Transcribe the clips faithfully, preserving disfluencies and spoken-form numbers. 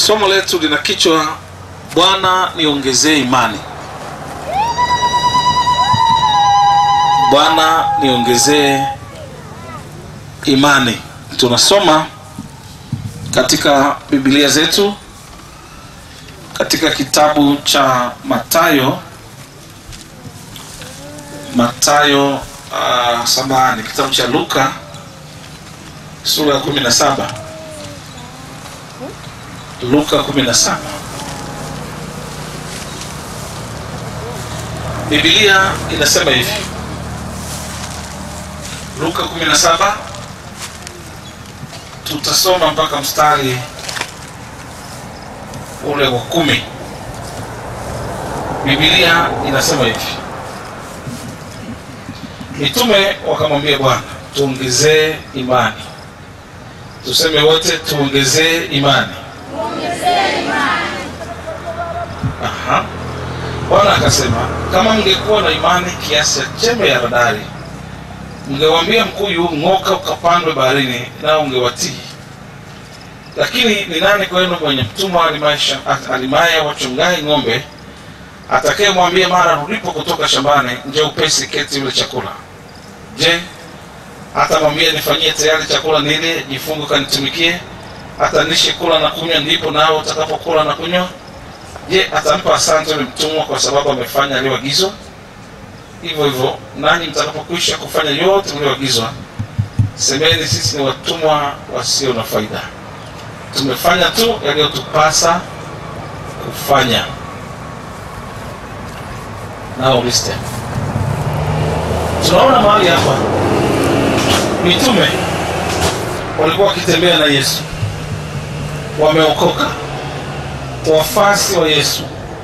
Somo letu lina kichwa Bwana niongezee imani. Bwana niongezee imani. Tunasoma katika Biblia zetu katika kitabu cha Mathayo Mathayo uh, samahani kitabu cha Luka sura ya kumi na saba. Luka kumi na saba. Biblia inasema hivi. Luka kumi na saba tutasoma mpaka mstari ule wa kumi. Biblia inasema hivi. Mitume wakamwambia Bwana, tuongezee imani. Tuseme wote, tuongezee imani. Tuongezee imani. Aha. Bwana akasema, kama mngekuwa na imani kiasi cha chembe ya haradali, mngewaambia mkuyu ng'oka ukapandwe baharini, na ungewatii. Lakini ni nani kwenu mwenye mtumwa alimaisha alimaya wachungai ng'ombe, atakayemwambia mara rudipo kutoka shambani, njoo upesi keti ule chakula? Je, atamwambia nifanyie tayari chakula nile, jifunge kanitumikie? Atanishi kula na kunywa, ndipo nao utakapokula na kunywa? Je, atampa asante yule mtumwa kwa sababu amefanya aliyoagizwa? Hivyo hivyo nanyi mtakapokwisha kufanya yote mlioagizwa, semeni, sisi ni watumwa wasio na faida, tumefanya tu yaliyotupasa kufanya. Now listen. Tunaona mahali hapa mitume walikuwa wakitembea na Yesu, wameokoka, wafasi wa Yesu,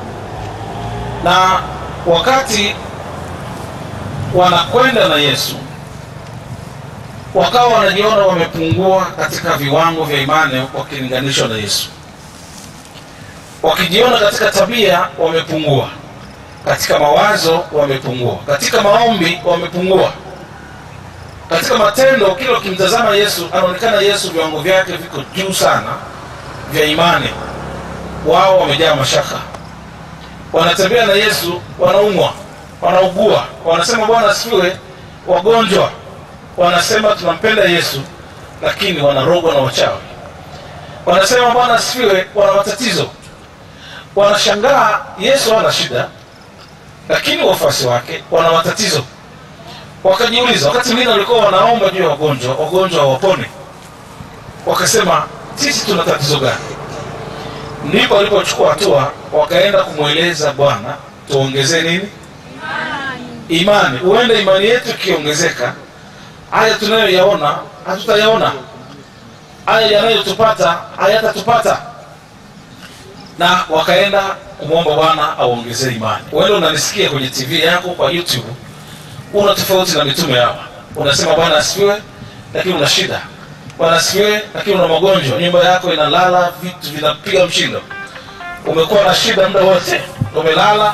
na wakati wanakwenda na Yesu wakawa wanajiona wamepungua katika viwango vya imani wakilinganishwa na Yesu. Wakijiona katika tabia wamepungua, katika mawazo wamepungua, katika maombi wamepungua, katika matendo. Kila ukimtazama Yesu anaonekana Yesu viwango vyake viko juu sana vya imani. Wao wamejaa mashaka, wanatembea na Yesu, wanaumwa, wanaugua, wanasema Bwana asifiwe, wagonjwa, wanasema tunampenda Yesu, lakini wanarogwa na wachawi. Wanasema Bwana asifiwe, wana matatizo. Wanashangaa Yesu hana shida, lakini wafuasi wake wana matatizo. Wakajiuliza, wakati mwingine walikuwa wanaomba juu ya wagonjwa, wagonjwa hawapone, wakasema sisi tuna tatizo gani? Ndipo walipochukua hatua, wakaenda kumweleza Bwana, tuongezee nini? Imani. Imani. Huenda imani yetu ikiongezeka, haya tunayoyaona hatutayaona, haya yanayotupata hayatatupata. Na wakaenda kumwomba Bwana aongezee imani. Wewe unanisikia kwenye T V yako, kwa YouTube, una tofauti na mitume hapa. Unasema Bwana asifiwe, lakini una shida. Bwana asifiwe, lakini una magonjwa, nyumba yako inalala, vitu vinapiga mshindo. Umekuwa na shida muda wote, umelala,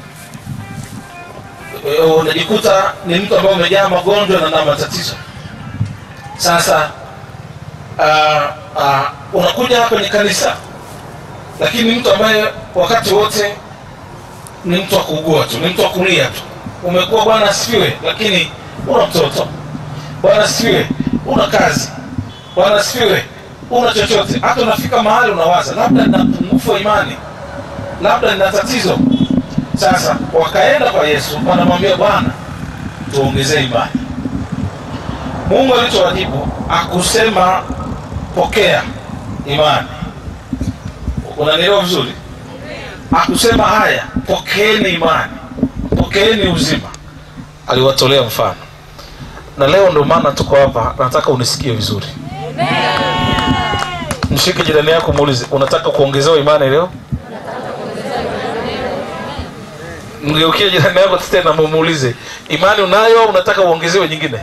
unajikuta ni mtu ambaye umejaa magonjwa na na matatizo. Sasa uh, uh, unakuja hapa kwenye kanisa, lakini mtu ambaye wakati wote ni mtu wa kuugua tu, ni mtu wa kulia tu. Umekuwa Bwana asifiwe, lakini una mtoto. Bwana asifiwe, una kazi. Bwana asifiwe, una chochote. Hata unafika mahali unawaza labda nina upungufu wa imani, labda nina tatizo. Sasa wakaenda kwa Yesu, wanamwambia Bwana, tuongezee imani. Mungu alichowajibu akusema pokea imani. Unanielewa vizuri? Akusema haya, pokeeni imani, pokeeni uzima. Aliwatolea mfano. Na leo ndio maana tuko hapa, nataka unisikie vizuri. Amen. Mshike jirani yako, muulize, unataka kuongezewa imani leo? Nataka kuongezewa imani. Mgeukie jirani yako tena muulize, imani unayo au unataka uongezewe nyingine?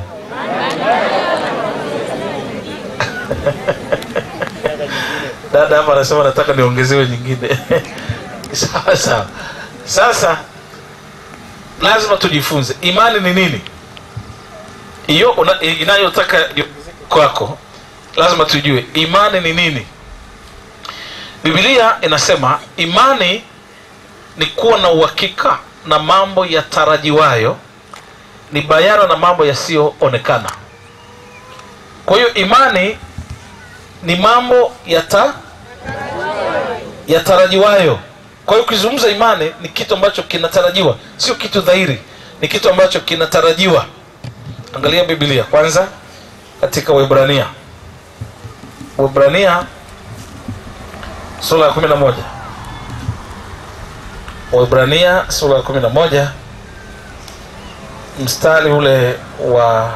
Dada hapa anasema nataka niongezewe nyingine. Sawa sawa. Sasa lazima tujifunze imani ni nini. Hiyo inayotaka kwako lazima tujue imani ni nini. Biblia inasema imani ni kuwa na uhakika na mambo yatarajiwayo, ni bayana na mambo yasiyoonekana. Kwa hiyo imani ni mambo yata yatarajiwayo. Kwa hiyo ukizungumza imani ni kitu ambacho kinatarajiwa, sio kitu dhahiri, ni kitu ambacho kinatarajiwa. Angalia Biblia kwanza katika Waebrania. Waebrania sura ya kumi na moja. Waebrania sura ya kumi na moja mstari ule wa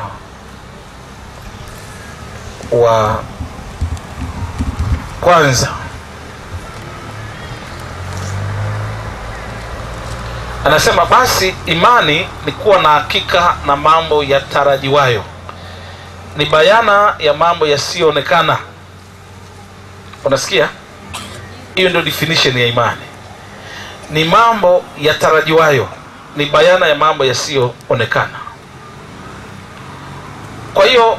wa kwanza. Anasema basi imani ni kuwa na hakika na mambo yatarajiwayo, ni bayana ya mambo yasiyoonekana. Unasikia? Hiyo ndio definition ya imani. Ni mambo yatarajiwayo, ni bayana ya mambo yasiyoonekana. Kwa hiyo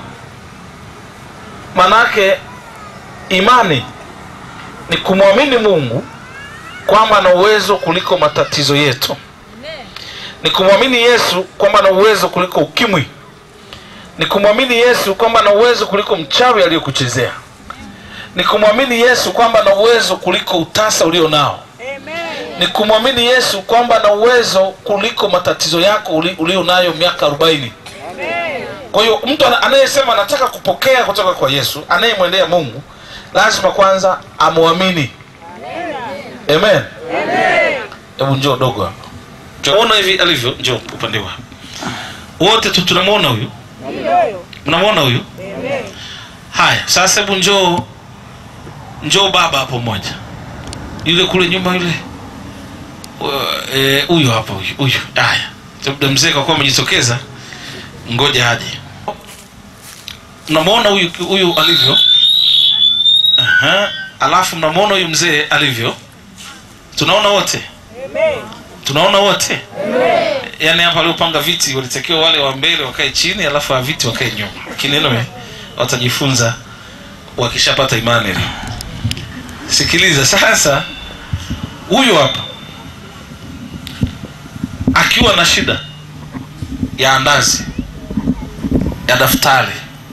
manake imani ni kumwamini Mungu kwamba ana uwezo kuliko matatizo yetu. Ni kumwamini Yesu kwamba ana uwezo kuliko ukimwi. Ni kumwamini Yesu kwamba ana uwezo kuliko mchawi aliyokuchezea. Ni kumwamini Yesu kwamba ana uwezo kuliko utasa ulio nao. Ni kumwamini Yesu kwamba ana uwezo kuliko matatizo yako ulio nayo miaka arobaini. Kwa hiyo mtu anayesema anataka kupokea kutoka kwa Yesu, anayemwendea Mungu, lazima kwanza amuamini. Amen. Amen. Hebu njoo dogo hapa. Tunaona hivi alivyo, njoo upande wa. Wote tu tunamuona huyu. Ndio. Mnamuona huyu? Amen. Haya, sasa hebu njoo njoo baba hapo mmoja. Yule kule nyuma yule. Eh, huyu hapa huyu. Huyu. Haya. Labda mzee kwa kuwa amejitokeza, ngoja aje. Mnamuona huyu huyu alivyo? Aha. Alafu mnamuona huyu mzee alivyo? Tunaona wote? Amen. Tunaona wote? Amen. Yaani hapa waliopanga viti walitakiwa wale wa mbele wakae chini, alafu wa viti wakae nyuma. Lakini neno watajifunza wakishapata imani. Sikiliza sasa, huyu hapa akiwa na shida ya andazi, ya daftari,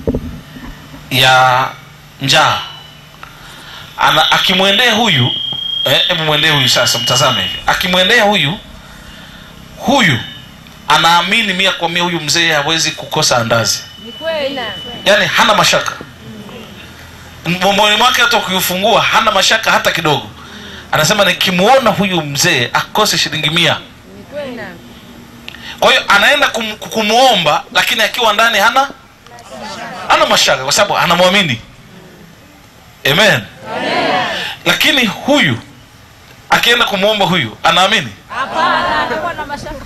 ya njaa, ana akimwendea huyu, eh, hebu mwendee huyu sasa, mtazame hivi. Akimwendea huyu, huyu anaamini mia kwa mia huyu mzee hawezi kukosa andazi. Ni kweli. Yaani hana mashaka. Moyoni mwake hata ukifungua hana mashaka hata kidogo. Anasema nikimuona huyu mzee akose shilingi mia. Ni kweli. Kwa hiyo anaenda kum, kumuomba, lakini akiwa ndani hana hana mashaka kwa sababu anamwamini. Amen. Amen. Lakini huyu akienda kumuomba huyu anaamini? Hapana, anakuwa na mashaka.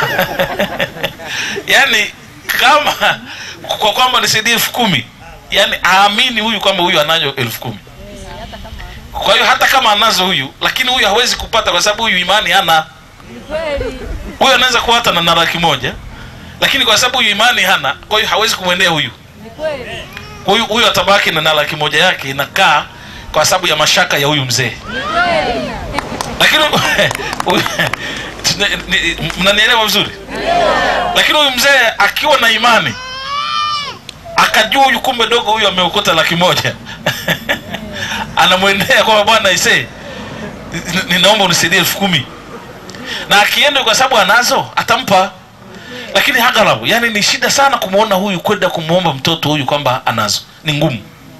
Yaani kama kwa kwamba nisaidie elfu kumi, yaani aamini huyu kwamba huyu anayo elfu kumi. Kwa hiyo hata kama anazo huyu, lakini huyu hawezi kupata kwa sababu huyu imani hana. Huyu anaweza kuwa hata na laki moja, lakini kwa sababu huyu imani hana, kwa hiyo hawezi kumwendea huyu. Kwa hiyo huyu atabaki na laki moja yake inakaa kwa sababu ya mashaka ya huyu mzee. Lakini mnanielewa vizuri? Lakini huyu mzee akiwa na imani, akajua huyu kumbe dogo huyu ameokota laki moja, anamwendea kwa bwana ise, ninaomba unisaidie elfu kumi. Na akienda kwa sababu anazo atampa. Lakini hagalabu, yani ni shida sana kumuona huyu kwenda kumuomba mtoto huyu kwamba anazo. Ni ngumu.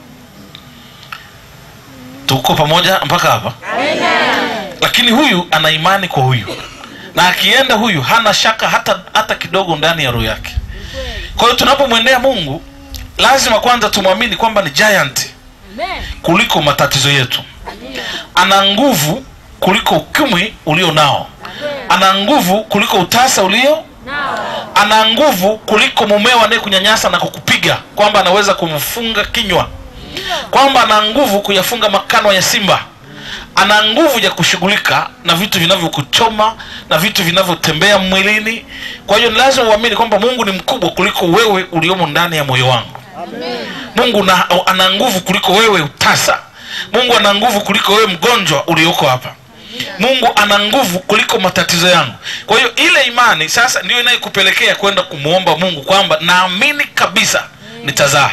Tuko pamoja mpaka hapa? Amen. Lakini huyu ana imani kwa huyu. Na akienda huyu hana shaka hata hata kidogo ndani ya roho yake. Kwa hiyo tunapomwendea Mungu, lazima kwanza tumwamini kwamba ni giant kuliko matatizo yetu. Ana nguvu kuliko ukimwi ulio nao. Ana nguvu kuliko utasa ulio nao. Ana nguvu kuliko mumeo anayekunyanyasa na kukupiga, kwamba anaweza kumfunga kinywa. Kwamba ana nguvu kuyafunga makano ya simba. Ana nguvu ya kushughulika na vitu vinavyokuchoma na vitu vinavyotembea mwilini. Kwa hiyo lazima uamini kwamba Mungu ni mkubwa kuliko wewe uliomo ndani ya moyo wangu. Amen. Mungu na, ana nguvu kuliko wewe utasa. Mungu ana nguvu kuliko wewe mgonjwa ulioko hapa. Mungu ana nguvu kuliko matatizo yangu. Kwa hiyo ile imani sasa ndio inayokupelekea kwenda kumuomba Mungu kwamba naamini kabisa nitazaa.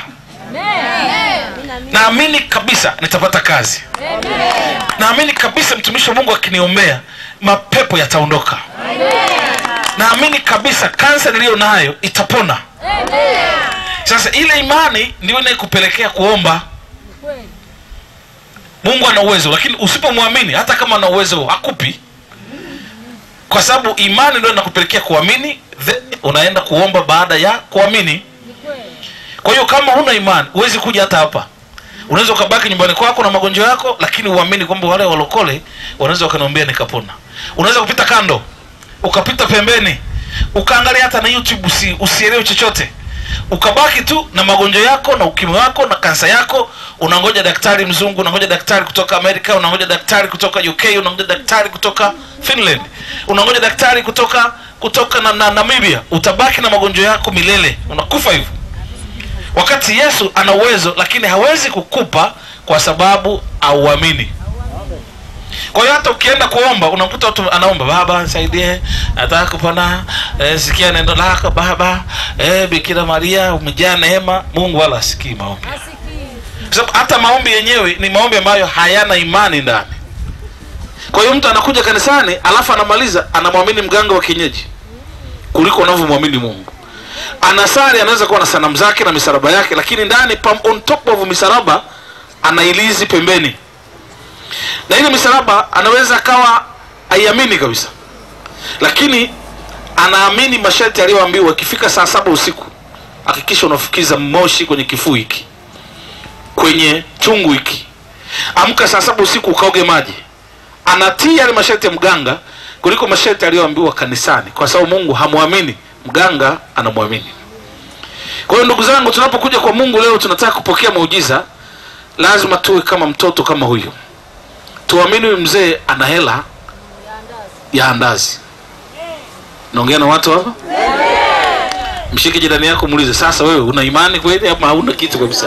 Naamini kabisa nitapata kazi. Naamini kabisa mtumishi wa Mungu akiniombea mapepo yataondoka. Naamini kabisa kansa niliyo nayo itapona. Sasa ile imani ndio inayokupelekea kuomba. Mungu ana uwezo, lakini usipomwamini hata kama ana uwezo hakupi. Kwa sababu imani ndio inakupelekea kuamini, then unaenda kuomba baada ya kuamini. Kwa hiyo kama huna imani, huwezi kuja hata hapa. Unaweza ukabaki nyumbani kwako na magonjwa yako, lakini uamini kwamba wale walokole wanaweza wakaniombea nikapona. Unaweza kupita kando, ukapita pembeni, ukaangalia hata na YouTube usi, usielewe chochote. Ukabaki tu na magonjwa yako na ukimwi wako na kansa yako, unangoja daktari mzungu, unangoja daktari kutoka Amerika, unangoja daktari kutoka U K, unangoja daktari kutoka Finland, unangoja daktari kutoka kutoka na, na Namibia. Utabaki na magonjwa yako milele, unakufa hivyo. Wakati Yesu ana uwezo, lakini hawezi kukupa kwa sababu hauamini. Kwa hiyo hata ukienda kuomba unakuta watu anaomba, baba nisaidie, nataka kupona, eh, sikia neno lako baba, eh, Bikira Maria umejaa neema. Mungu wala asikii maombi. Kwa sababu hata maombi yenyewe ni maombi ambayo hayana imani ndani. Kwa hiyo mtu anakuja kanisani alafu anamaliza anamwamini mganga wa kienyeji kuliko unavyomwamini Mungu. Anasali, anaweza kuwa na sanamu zake na misaraba yake, lakini ndani on top of misaraba anailizi pembeni. Na ile misaraba anaweza akawa haiamini kabisa, lakini anaamini masharti aliyoambiwa. Ikifika saa saba usiku hakikisha unafukiza moshi kwenye kifuu hiki, kwenye chungu hiki. Amka saa saba usiku ukaoge maji. Anatii yale masharti ya mganga kuliko masharti aliyoambiwa kanisani, kwa sababu Mungu hamwamini, mganga anamwamini. Kwa hiyo ndugu zangu, tunapokuja kwa Mungu leo tunataka kupokea muujiza, lazima tuwe kama mtoto kama huyo. Tuamini huyu mzee ana hela ya andazi. Naongea na watu hapa? Mshike jirani yako muulize, sasa wewe una imani kweli ama hauna kitu kabisa?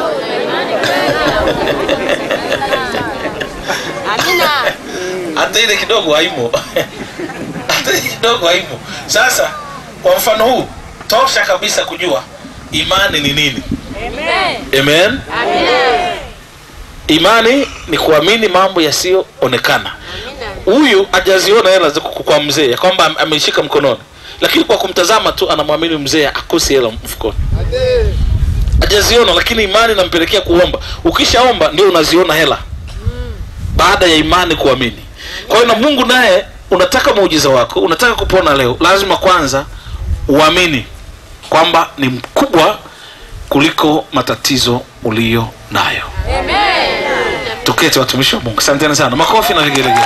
Amina. Hata ile kidogo haimo. Hata ile kidogo haimo. Sasa kwa mfano huu tosha kabisa kujua imani ni nini. Amen. Amen. Amen. Imani ni kuamini mambo yasiyoonekana. Huyu hajaziona hela kwa mzee ya kwamba ameshika mkononi, lakini kwa kumtazama tu anamwamini mzee akosi hela mfukoni. Hajaziona, lakini imani inampelekea kuomba. Ukishaomba ndio unaziona hela baada ya imani kuamini. Kwa hiyo na Mungu naye unataka muujiza wako, unataka kupona leo, lazima kwanza uamini kwamba ni mkubwa kuliko matatizo ulio nayo. Amen. Tuketi watumishi wa Mungu. Asanteni sana. Makofi na vigelegele.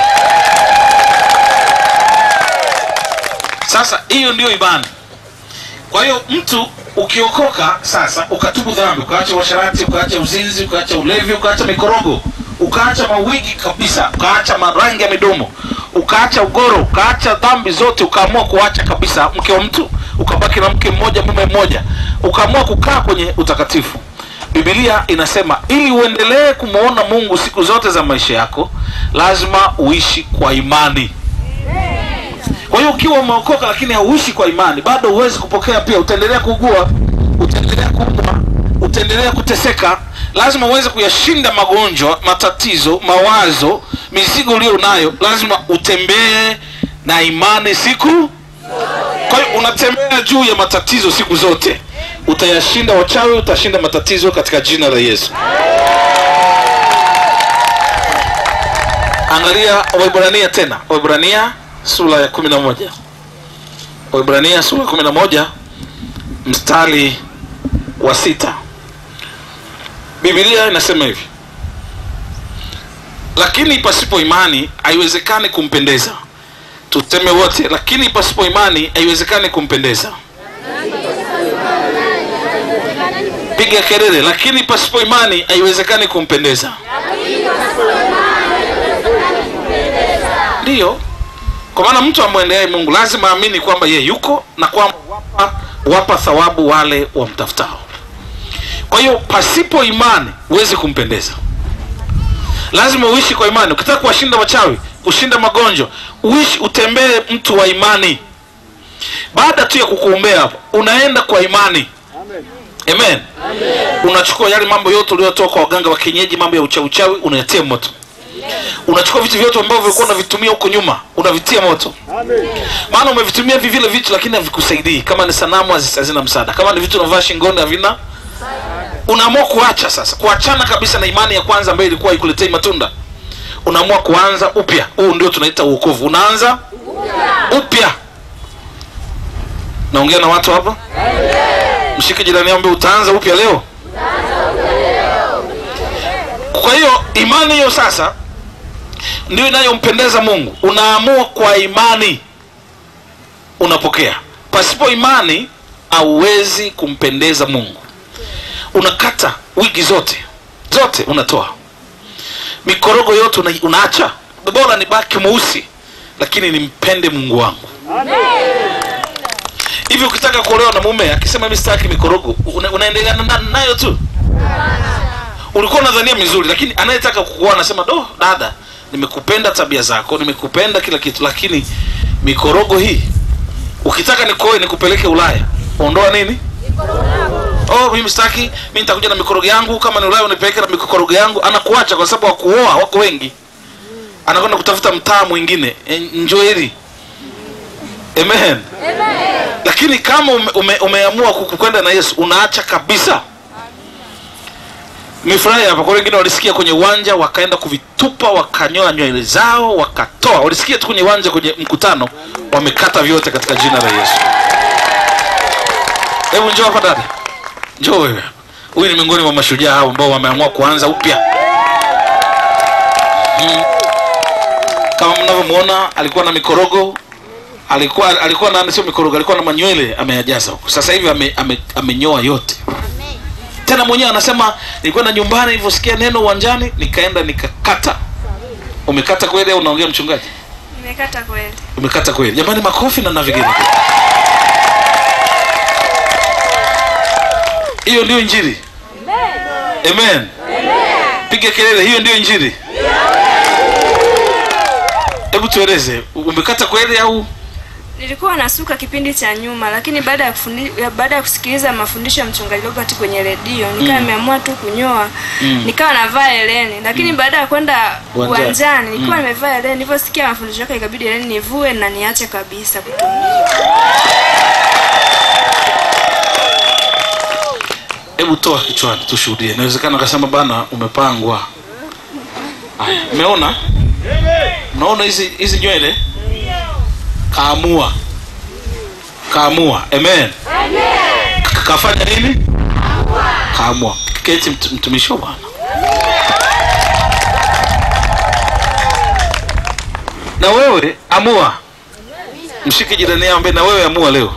Sasa hiyo ndio imani. Kwa hiyo mtu ukiokoka sasa, ukatubu dhambi, ukaacha uasherati, ukaacha uzinzi, ukaacha ulevi, ukaacha mikorogo, ukaacha mawigi kabisa, ukaacha marangi ya midomo, ukaacha ugoro, ukaacha dhambi zote, ukaamua kuacha kabisa mke wa mtu, ukabaki na mke mmoja mume mmoja, ukaamua kukaa kwenye utakatifu. Biblia inasema ili uendelee kumuona Mungu siku zote za maisha yako, lazima uishi kwa imani. Kwa hiyo ukiwa umeokoka lakini hauishi kwa imani, bado huwezi kupokea pia. Utaendelea kuugua, utaendelea kuumwa, utaendelea kuteseka. Lazima uweze kuyashinda magonjwa, matatizo, mawazo, mizigo ulio nayo. Lazima utembee na imani siku. Kwa hiyo unatembea juu ya matatizo siku zote. Utayashinda wachawi, utashinda matatizo katika jina la Yesu. Angalia Waebrania tena. Waebrania sura ya kumi na moja. Waebrania sura ya kumi na moja mstari wa sita. Biblia inasema hivi: lakini pasipo imani haiwezekani kumpendeza. Tuseme wote, lakini pasipo imani haiwezekani kumpendeza. Piga kelele, lakini pasipo imani haiwezekani kumpendeza. Ndio. Kwa maana mtu amwendeaye Mungu lazima aamini kwamba yeye yuko na kwamba wapa, wapa thawabu wale wamtafutao. Kwa hiyo pasipo imani huwezi kumpendeza. Lazima uishi kwa imani. Ukitaka kuwashinda wachawi, kushinda magonjwa, uishi utembee mtu wa imani. Baada tu ya kukuombea hapo, unaenda kwa imani. Amen. Amen. Amen. Unachukua yale mambo yote uliyotoa kwa waganga wa kienyeji, mambo ya uchawi uchawi, unayatia moto. Unachukua vitu vyote ambavyo ulikuwa unavitumia huko nyuma, unavitia moto. Amen. Maana umevitumia vile vitu lakini havikusaidii. Kama ni sanamu hazina msaada. Kama ni vitu unavaa shingoni havina. Unaamua kuacha sasa. Kuachana kabisa na imani ya kwanza ambayo ilikuwa ikuletei matunda. Unaamua kuanza upya. Huu ndio tunaita wokovu. Unaanza upya. Naongea na watu hapa? Amen. Mshike jirani ambaye utaanza upya leo. Utaanza upya leo. Kwa hiyo imani hiyo sasa ndio inayompendeza Mungu. Unaamua kwa imani, unapokea. Pasipo imani hauwezi kumpendeza Mungu. Unakata wigi zote zote unatoa, mikorogo yote una, unaacha. Bora nibaki mweusi lakini nimpende Mungu wangu. Amen. Hivi ukitaka kuolewa na mume akisema mimi sitaki mikorogo, una, unaendelea na, nayo tu? Ulikuwa unadhania mizuri, lakini anayetaka kukuoa anasema do dada, nimekupenda tabia zako, nimekupenda kila kitu, lakini mikorogo hii ukitaka nikoe nikupeleke Ulaya, ondoa nini? Oh, mimi sitaki, mimi nitakuja na mikorogo yangu, kama ni Ulaya unipeleke na mikorogo yangu. Anakuacha kwa sababu wakuoa wako wengi. Anakwenda kutafuta mtaa mwingine. Enjoy. Amen. Amen. Lakini kama ume, ume, umeamua kukwenda na Yesu, unaacha kabisa. Mifurahi hapa kwa wengine walisikia kwenye uwanja wakaenda kuvitupa, wakanyoa nywele zao, wakatoa. Walisikia tu kwenye uwanja kwenye mkutano, wamekata vyote katika jina la Yesu. Hebu njoo hapa dada. Njoo wewe. Huyu ni miongoni mwa mashujaa hao ambao wameamua kuanza upya. Hmm. Kama mnavyomuona alikuwa na mikorogo, alikuwa alikuwa na sio mikorogo, alikuwa na manywele ameyajaza huko. Sasa hivi ame, ame, amenyoa yote. Amen. Tena mwenyewe anasema nilikuwa na nyumbani nilivyosikia neno uwanjani nikaenda nikakata. Umekata kweli au unaongea mchungaji? Nimekata kweli. Umekata kweli. Jamani, makofi na navigeni. Hiyo ndio injili. Amen. Amen. Amen. Piga kelele, hiyo ndio injili. Hebu tueleze, umekata kweli au? Nilikuwa nasuka kipindi cha nyuma, lakini baada ya baada ya kusikiliza mafundisho ya mchungaji Robert kwenye redio, nikawa nimeamua mm. tu kunyoa. Mm. Nikawa navaa heleni, lakini mm. baada ya kwenda uwanjani nilikuwa mm. nimevaa heleni, niliposikia mafundisho yake ikabidi heleni nivue na niache kabisa kutumia. Hebu toa kichwani tushuhudie. Inawezekana akasema bana umepangwa. Haya, umeona? Unaona hizi hizi nywele? Kaamua. Kaamua. Amen. Amen. Kafanya nini? Kaamua. Kaamua. Keti mtumishi wa Bwana. Na wewe amua. Mshike jirani yako ambaye na wewe amua leo.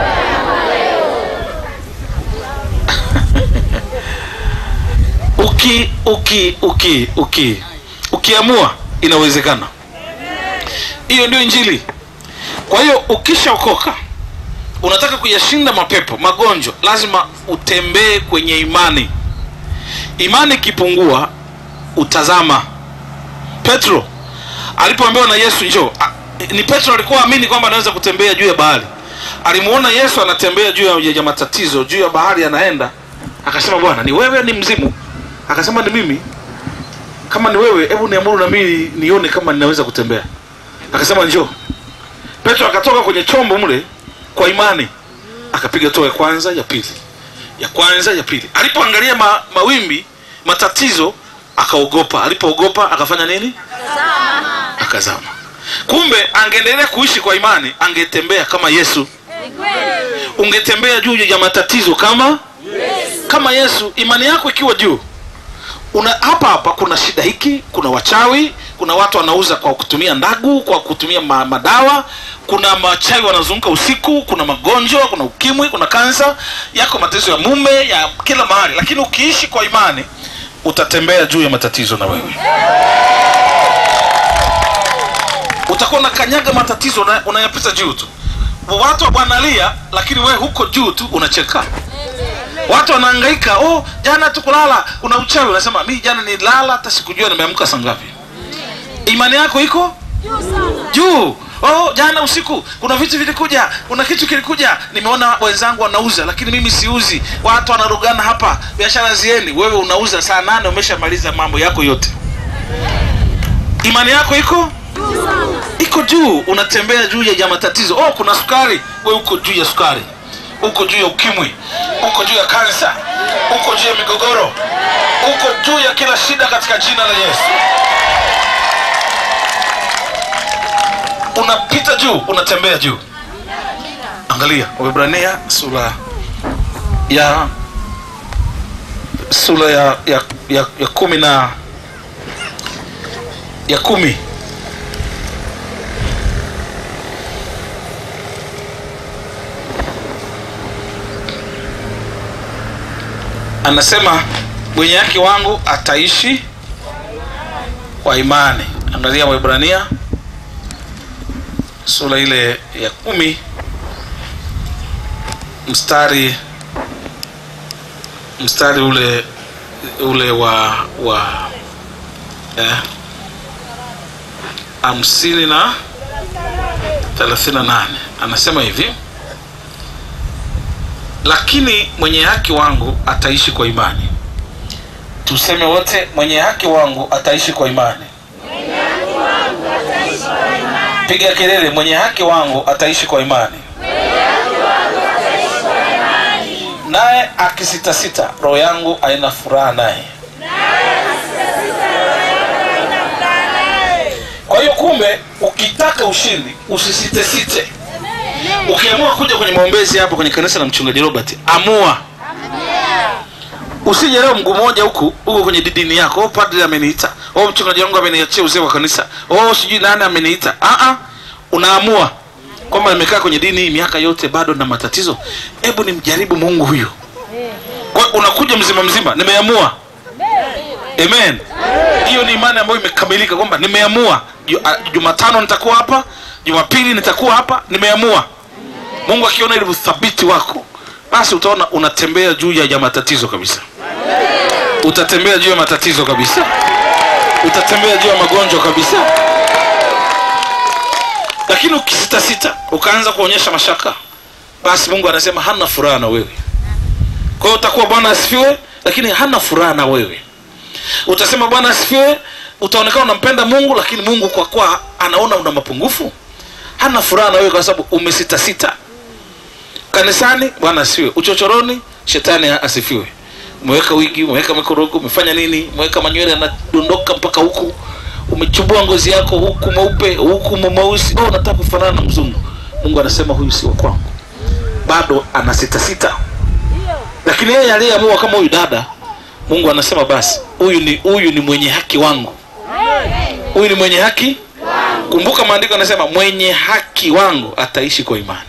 Uki uki uki uki ukiamua inawezekana. Hiyo ndio injili. Kwa hiyo ukishaokoka, unataka kuyashinda mapepo, magonjwa, lazima utembee kwenye imani. Imani ikipungua, utazama. Petro alipoambiwa na Yesu njoo, ni Petro alikuwa amini kwamba anaweza kutembea juu ya bahari. Alimuona Yesu anatembea juu ya matatizo, juu ya bahari anaenda, akasema Bwana, ni wewe ni mzimu? Akasema ni mimi. Kama ni wewe, hebu niamuru na mimi nione kama ninaweza kutembea. Akasema njoo. Petro akatoka kwenye chombo mle kwa imani. Akapiga toa ya kwanza, ya pili. Ya kwanza, ya pili. Alipoangalia ma, mawimbi, matatizo, akaogopa. Alipoogopa akafanya nini? Akazama. Akazama. Kumbe angeendelea kuishi kwa imani, angetembea kama Yesu. Ungetembea juu ya matatizo kama Yesu. Kama Yesu. Imani yako ikiwa juu, una hapa hapa kuna shida hiki, kuna wachawi, kuna watu wanauza kwa kutumia ndagu, kwa kutumia ma, madawa, kuna machawi wanazunguka usiku, kuna magonjwa, kuna ukimwi, kuna kansa, yako matatizo ya mume, ya kila mahali. Lakini ukiishi kwa imani, utatembea juu ya matatizo na wewe. Utakuwa na kanyaga matatizo na unayapita juu tu. Watu wanalia, lakini wewe huko juu tu unacheka. Watu wanahangaika, oh jana tukulala kuna uchawi. Unasema mimi jana nilala hata sikujua nimeamka saa ngapi. Imani yako iko juu. Oh jana usiku kuna vitu vilikuja, kuna kitu kilikuja, nimeona wenzangu wanauza lakini mimi siuzi. Watu wanarugana hapa, biashara zieni, wewe unauza saa nane umeshamaliza mambo yako yote. Imani yako iko iko juu, unatembea juu ya matatizo. Oh kuna sukari, wewe uko juu ya sukari. Uko juu ya ukimwi, uko juu ya kansa, uko juu ya migogoro, uko juu ya kila shida katika jina la Yesu. Unapita juu, unatembea juu. Angalia Waebrania sura ya sura ya ya ya, ya kumi na ya kumi. Anasema mwenye haki wangu ataishi kwa imani. Angalia Waebrania sura ile ya kumi mstari mstari ule ule wa wa eh hamsini na thelathini na nane. Anasema hivi: lakini mwenye haki wangu ataishi kwa imani. Tuseme wote, mwenye haki wangu ataishi kwa imani. Mwenye haki wangu ataishi kwa imani. Piga kelele, mwenye haki wangu ataishi kwa imani. Mwenye haki wangu ataishi kwa imani. Naye akisita sita, roho yangu haina furaha naye. Naye akisita sita, roho yangu haina furaha naye. Kwa hiyo kumbe ukitaka ushindi usisite site. Ukiamua kuja kwenye maombezi hapo kwenye kanisa la mchungaji Robert, amua. Usije leo mguu moja huku huko kwenye dini yako, oh padri ameniita, oh mchungaji wangu ameniachia uzee wa kanisa, oh sijui nani ameniita. Ah ah, unaamua kwamba nimekaa kwenye dini miaka yote bado na matatizo, hebu nimjaribu Mungu huyo. Kwa unakuja mzima mzima, nimeamua. Amen. Hiyo ni imani ambayo imekamilika kwamba nimeamua. Jumatano nitakuwa hapa, Jumapili nitakuwa hapa, nimeamua. Mungu akiona ile uthabiti wako, basi utaona unatembea juu ya matatizo kabisa. Utatembea juu ya matatizo kabisa. Utatembea juu ya magonjwa kabisa. Lakini ukisita sita, ukaanza kuonyesha mashaka, basi Mungu anasema hana furaha na wewe. Kwa hiyo utakuwa Bwana asifiwe, lakini hana furaha na wewe. Utasema Bwana asifiwe, utaonekana unampenda Mungu, lakini Mungu kwa kwa anaona una mapungufu. Hana furaha na wewe kwa sababu umesita sita. Kanisani Bwana asifiwe, uchochoroni shetani asifiwe. Umeweka wigi, umeweka mikorogo, umefanya nini? Umeweka manywele yanadondoka mpaka huku, umechubua ngozi yako huku mweupe, huku mweusi. Oh unataka kufanana na mzungu. Mungu anasema huyu si wa kwangu. Bado anasita sita. Lakini yeye aliyeamua kama huyu dada, Mungu anasema basi huyu ni huyu ni mwenye haki wangu. Huyu ni mwenye haki wangu. Kumbuka maandiko yanasema mwenye haki wangu ataishi kwa imani.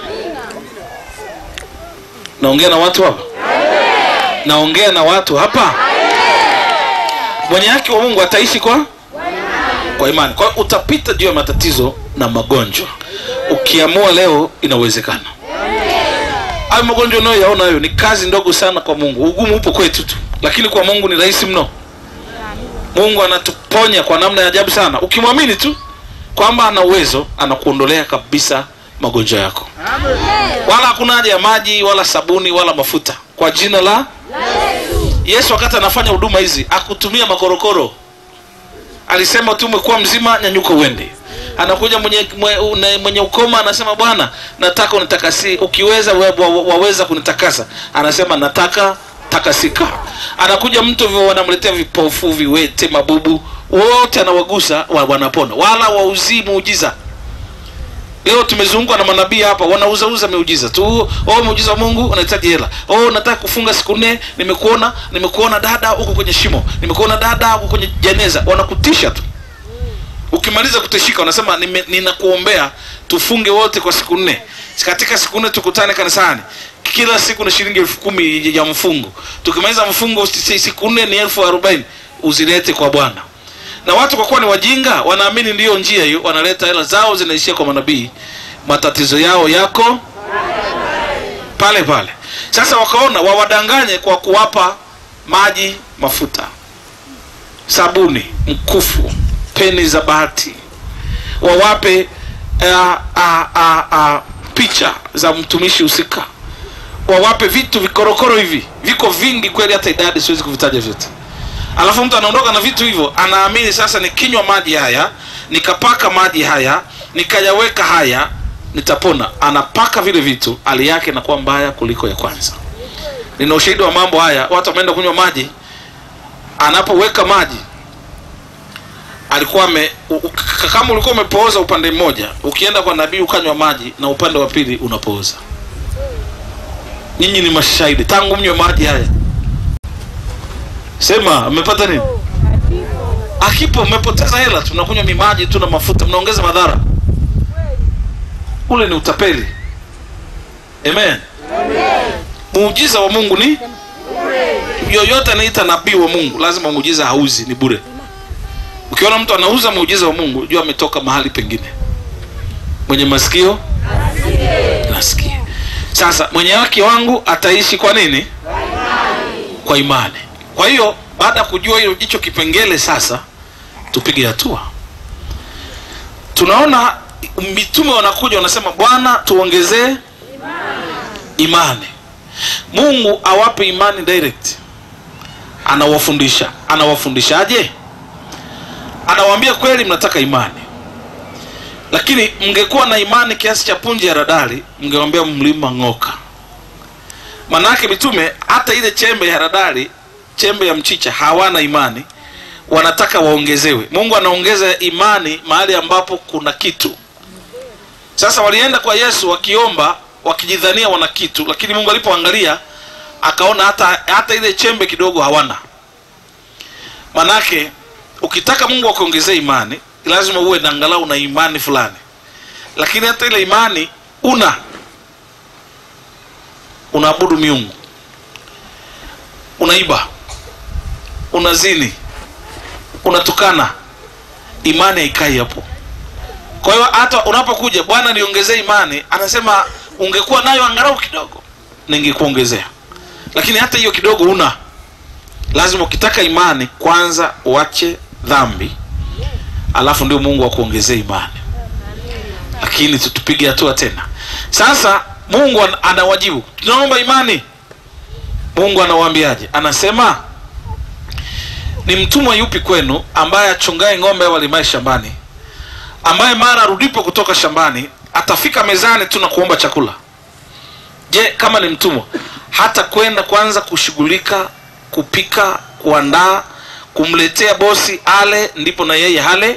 Naongea na watu hapa? Naongea na watu hapa? Mwenye haki wa Mungu ataishi kwa kwa imani. Kwa hiyo utapita juu ya matatizo na magonjwa. Ukiamua leo inawezekana. Hayo magonjwa nayo yaona hayo ni kazi ndogo sana kwa Mungu. Ugumu upo kwetu tu, lakini kwa Mungu ni rahisi mno. Mungu anatuponya kwa namna ya ajabu sana. Ukimwamini tu kwamba ana uwezo, anakuondolea kabisa magonjwa yako. Amen. Wala hakuna haja ya maji wala sabuni wala mafuta. Kwa jina la Yesu. Yesu wakati anafanya huduma hizi akutumia makorokoro. Alisema tu umekuwa mzima, nyanyuka uende. Anakuja mwenye mwenye, mwenye ukoma anasema Bwana nataka unitakasi, ukiweza waweza kunitakasa. Anasema nataka takasika. Anakuja mtu vile wanamletea vipofu, viwete, mabubu, wote anawagusa wanapona. Wala wauzii muujiza. Leo tumezungukwa na manabii hapa wanauza uza miujiza tu. Oh muujiza wa Mungu unahitaji hela. Oh nataka kufunga siku nne, nimekuona nimekuona dada huko kwenye shimo. Nimekuona dada huko kwenye jeneza. Wanakutisha tu. Ukimaliza kutishika wanasema ninakuombea tufunge wote kwa siku nne. Katika siku nne tukutane kanisani. Kila siku ni shilingi elfu kumi ya mfungo. Tukimaliza mfungo siku nne ni elfu arobaini. Uzilete kwa Bwana. Na watu kwa kuwa ni wajinga wanaamini ndiyo njia hiyo, wanaleta hela zao zinaishia kwa manabii. Matatizo yao yako pale pale. Sasa wakaona wawadanganye kwa kuwapa maji, mafuta, sabuni, mkufu, peni za bahati, wawape uh, uh, uh, uh, picha za mtumishi husika, wawape vitu vikorokoro hivi, viko vingi kweli hata idadi siwezi kuvitaja vyote. Alafu mtu anaondoka na vitu hivyo, anaamini sasa nikinywa maji haya, nikapaka maji haya, nikayaweka haya, nitapona. Anapaka vile vitu, hali yake inakuwa mbaya kuliko ya kwanza. Nina ushahidi wa mambo haya. Watu wameenda kunywa maji, anapoweka maji alikuwa ame, kama ulikuwa umepooza upande mmoja, ukienda kwa nabii ukanywa maji na upande wa pili unapooza. Nyinyi ni mashahidi tangu mnywe maji haya. Sema umepata nini? Akipo umepoteza hela. Tunakunywa mimaji tu na mafuta, mnaongeza madhara. Ule ni utapeli. Amen. Amen. Muujiza wa Mungu ni yoyote anaita nabii wa Mungu, lazima muujiza hauzi, ni bure. Ukiona mtu anauza muujiza wa Mungu, jua ametoka mahali pengine. Mwenye masikio asikie. Nasikie. Sasa mwenye wake wangu ataishi kwa nini? Kwa imani. Kwa imani. Kwa hiyo baada ya kujua hiyo hicho kipengele, sasa tupige hatua. Tunaona mitume wanakuja wanasema, Bwana tuongezee imani. Imani. Mungu awape imani direct. Anawafundisha. Anawafundishaje? Anawaambia kweli mnataka imani, lakini mngekuwa na imani kiasi cha punje ya radali, mngewaambia mlima ng'oka. Manake mitume hata ile chembe ya radali, chembe ya mchicha, hawana imani, wanataka waongezewe. Mungu anaongeza imani mahali ambapo kuna kitu. Sasa walienda kwa Yesu wakiomba, wakijidhania wana kitu, lakini Mungu alipoangalia akaona hata hata ile chembe kidogo hawana. Manake ukitaka Mungu akuongezee imani, lazima uwe na angalau na imani fulani. Lakini hata ile imani una unaabudu miungu, unaiba, unazini, unatukana, imani haikai hapo. Kwa hiyo hata unapokuja, Bwana niongezee imani, anasema ungekuwa nayo angalau kidogo ningekuongezea. Lakini hata hiyo kidogo una. Lazima ukitaka imani kwanza uache dhambi, alafu ndio Mungu akuongezee imani. Lakini tutupige hatua tena. Sasa Mungu anawajibu, tunaomba imani. Mungu anawaambiaje? Anasema, ni mtumwa yupi kwenu ambaye achungaye ng'ombe au alimai shambani, ambaye mara rudipo kutoka shambani atafika mezani tu na kuomba chakula? Je, kama ni mtumwa, hata kwenda kwanza kushughulika, kupika, kuandaa, kumletea bosi ale, ndipo na yeye hale?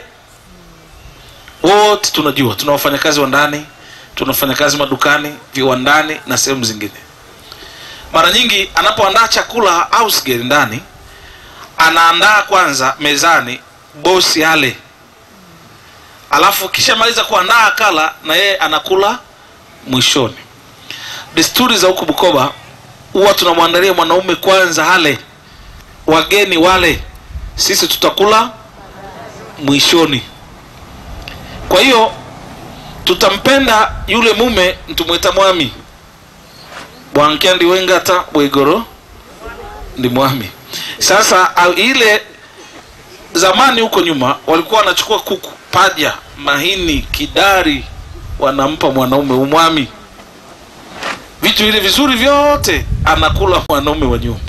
Wote tunajua, tuna wafanyakazi wa ndani, tuna wafanyakazi madukani, viwandani na sehemu zingine. Mara nyingi anapoandaa chakula au sigeri ndani, anaandaa kwanza mezani bosi ale, alafu kisha maliza kuandaa akala na yeye anakula mwishoni. Desturi za huko Bukoba huwa tunamwandalia mwanaume kwanza hale, wageni wale, sisi tutakula mwishoni. Kwa hiyo tutampenda yule mume, tumwita mwami. Bwankendi wengata bwegoro ndi mwami. Sasa ile zamani huko nyuma walikuwa wanachukua kuku, paja, mahini, kidari, wanampa mwanaume umwami. Vitu vile vizuri vyote anakula mwanaume wa nyumba.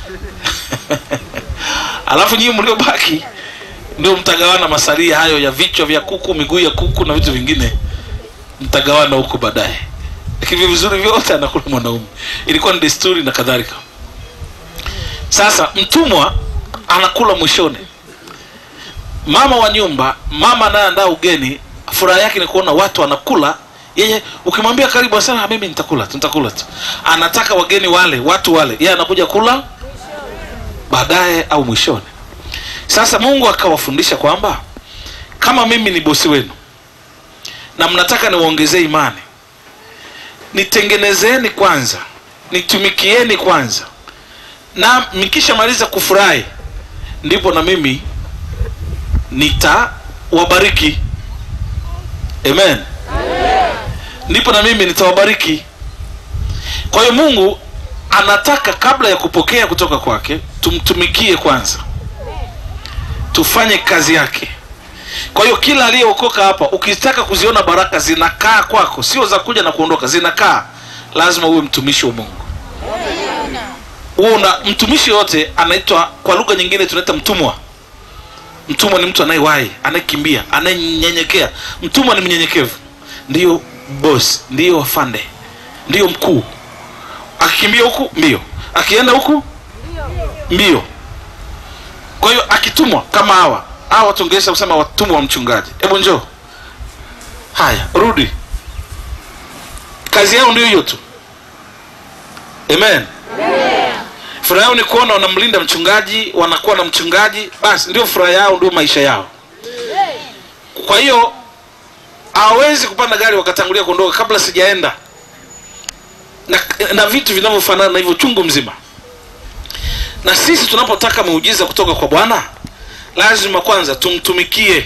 Alafu nyinyi mliobaki ndio mtagawana masalia hayo ya vichwa vya kuku, miguu ya kuku na vitu vingine, mtagawana huko baadaye. Lakini vizuri vyote anakula mwanaume. Ilikuwa ni desturi na kadhalika. Sasa mtumwa anakula mwishoni. Mama wa nyumba, mama anayeandaa ugeni, furaha yake ni kuona watu wanakula. Yeye ukimwambia karibu sana, mimi nitakula, tutakula tu. Anataka wageni wale, watu wale, yeye anakuja kula baadaye au mwishoni. Sasa Mungu akawafundisha kwamba kama mimi ni bosi wenu na mnataka niwaongezee imani, nitengenezeni kwanza, nitumikieni kwanza, na mkisha maliza kufurahi ndipo na mimi nitawabariki. Amen. Amen. Ndipo na mimi nitawabariki. Kwa hiyo Mungu anataka kabla ya kupokea kutoka kwake tumtumikie kwanza, tufanye kazi yake. Kwa hiyo kila aliyeokoka hapa, ukitaka kuziona baraka zinakaa kwako, sio za kuja na kuondoka, zinakaa, lazima uwe mtumishi wa Mungu. Una mtumishi yote anaitwa, kwa lugha nyingine tunaita mtumwa. Mtumwa ni mtu anayewahi, anayekimbia, anayenyenyekea. Mtumwa ni mnyenyekevu. Ndio boss, ndio afande, ndio mkuu. Akikimbia huku mbio, akienda huku mbio. Kwa hiyo akitumwa kama hawa, hawa tungeweza kusema watumwa wa mchungaji. Hebu njoo. Haya, rudi. Kazi yao ndio hiyo tu. Amen. Amen. Furaha yao ni kuona wanamlinda mchungaji, wanakuwa na mchungaji, basi ndio furaha yao, ndio maisha yao. Kwa hiyo hawezi kupanda gari wakatangulia kuondoka kabla sijaenda. Na, na vitu vinavyofanana na hivyo chungu mzima. Na sisi tunapotaka muujiza kutoka kwa Bwana, lazima kwanza tumtumikie.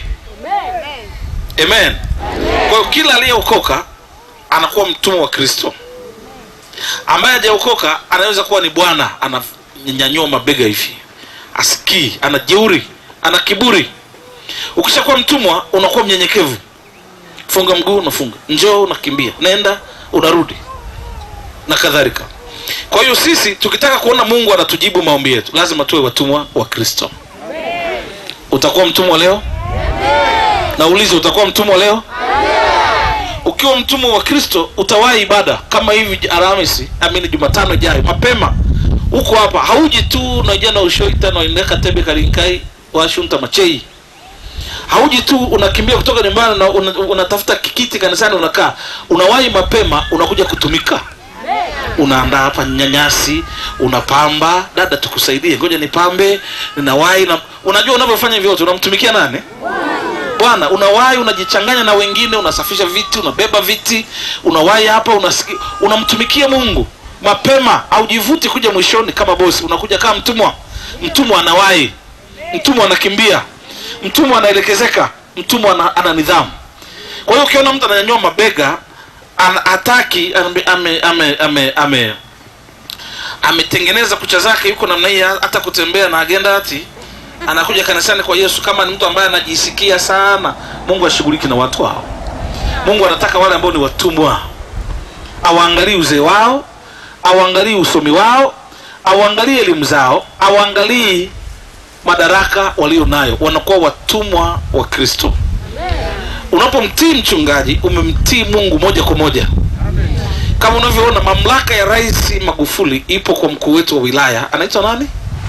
Amen. Amen. Kwa hiyo kila aliyeokoka anakuwa mtumwa wa Kristo. Ambaye hajaokoka anaweza kuwa ni bwana, ananyanyua mabega hivi, asikii, anajeuri, ana kiburi. Ukishakuwa mtumwa unakuwa mnyenyekevu. Funga mguu unafunga, njoo unakimbia, nenda unarudi, na kadhalika. Kwa hiyo sisi tukitaka kuona Mungu anatujibu maombi yetu, lazima tuwe watumwa wa Kristo. Amen. Utakuwa mtumwa leo? Amen. Nauliza, utakuwa mtumwa leo? Amen. Ukiwa mtumwa wa Kristo utawahi ibada kama hivi Alhamisi, amini Jumatano ijayo mapema. Uko hapa, hauji tu unaja na ushoita na ineka tebe kalinkai washunta machei. Hauji tu unakimbia kutoka nyumbani na unatafuta una kikiti kanisani unakaa. Unawahi mapema, unakuja kutumika. Unaandaa hapa nyanyasi, unapamba, dada tukusaidie, ngoja nipambe, ninawahi na unajua unavyofanya hivyo unamtumikia nani? Bwana. Unawahi, unajichanganya na wengine, unasafisha viti, unabeba viti, unawahi hapa, unasikia, unamtumikia Mungu mapema. Haujivuti kuja mwishoni kama bosi, unakuja kama mtumwa. Mtumwa anawahi, mtumwa anakimbia, mtumwa anaelekezeka, mtumwa ana, ana nidhamu. Kwa hiyo ukiona mtu ananyanyua mabega, anataki ame ame ame ame ame ametengeneza kucha zake yuko namna hii, hata kutembea na agenda ati anakuja kanisani kwa Yesu, kama ni mtu ambaye anajisikia sana, Mungu ashughuliki na watu hao. Mungu anataka wale ambao ni watumwa. Awaangalie uzee wao, awaangalie usomi wao, awaangalie elimu zao, awaangalie madaraka walio nayo. Wanakuwa watumwa wa Kristo. Unapomtii mchungaji, umemtii Mungu moja kwa moja. Kama unavyoona mamlaka ya Rais Magufuli ipo kwa mkuu wetu wa wilaya, anaitwa nani?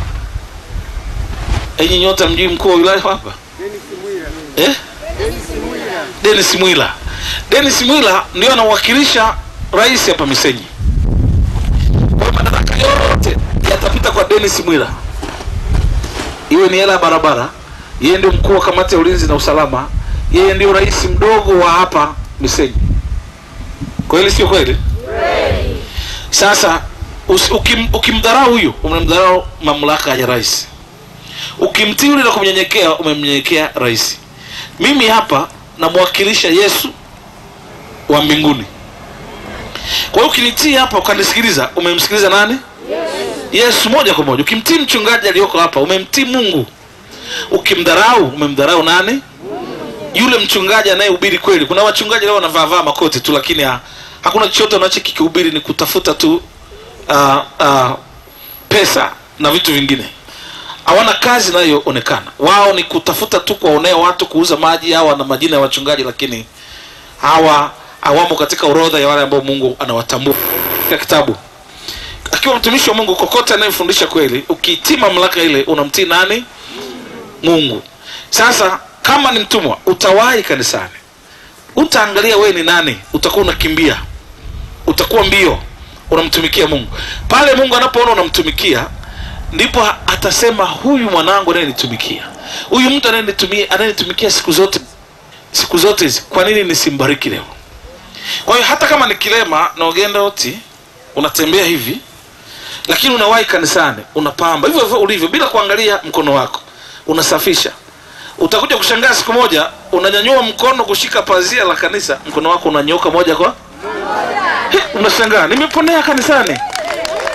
Enyi nyote mjui mkuu wa wilaya hapa? Dennis Mwila. Eh? Dennis Mwila. Dennis Mwila. Dennis Mwila ndio anawakilisha rais hapa Misenyi. Kwa madaraka yote yatapita kwa Dennis Mwila. Iwe ni hela barabara, yeye ndio mkuu wa kamati ya ulinzi na usalama, yeye ndio rais mdogo wa hapa Misenyi. Kweli sio kweli? Kweli. Sasa ukim, ukimdharau huyu, umemdharau mamlaka ya rais. Ukimtii na kumnyenyekea, umemnyenyekea rais. Mimi hapa namwakilisha Yesu wa mbinguni. Kwa hiyo ukinitii hapa ukanisikiliza, umemsikiliza nani? Yesu. Yesu moja kwa moja. Ukimtii mchungaji aliyoko hapa, umemtii Mungu. Ukimdharau, umemdharau nani? Mungu. Yule mchungaji anayehubiri kweli. Kuna wachungaji leo wanavaa vaa makoti tu, lakini ha, hakuna chochote wanachokihubiri, ni kutafuta tu uh, uh, pesa na vitu vingine. Hawana kazi inayoonekana. Wao ni kutafuta tu kuwaonea watu, kuuza maji. Hawa na majina ya wachungaji, lakini hawa hawamo katika orodha ya wale ambao Mungu anawatambua katika kitabu. Akiwa mtumishi wa Mungu, kokote anayefundisha kweli, ukitii mamlaka ile, unamtii nani? Mungu. Sasa kama ni mtumwa, utawahi kanisani, utaangalia wewe ni nani, utakuwa unakimbia, utakuwa mbio, unamtumikia Mungu. Pale Mungu anapoona unamtumikia, ndipo atasema huyu mwanangu anayenitumikia, huyu mtu anayenitumia, anayenitumia siku zote, siku zote hizi, kwa nini nisimbariki leo? Kwa hiyo hata kama ni kilema na ugenda oti, unatembea hivi, lakini unawahi kanisani, unapamba hivyo hivyo ulivyo, bila kuangalia mkono wako, unasafisha. Utakuja kushangaa siku moja unanyanyua mkono kushika pazia la kanisa, mkono wako unanyoka moja kwa moja. Unashangaa, nimeponea kanisani.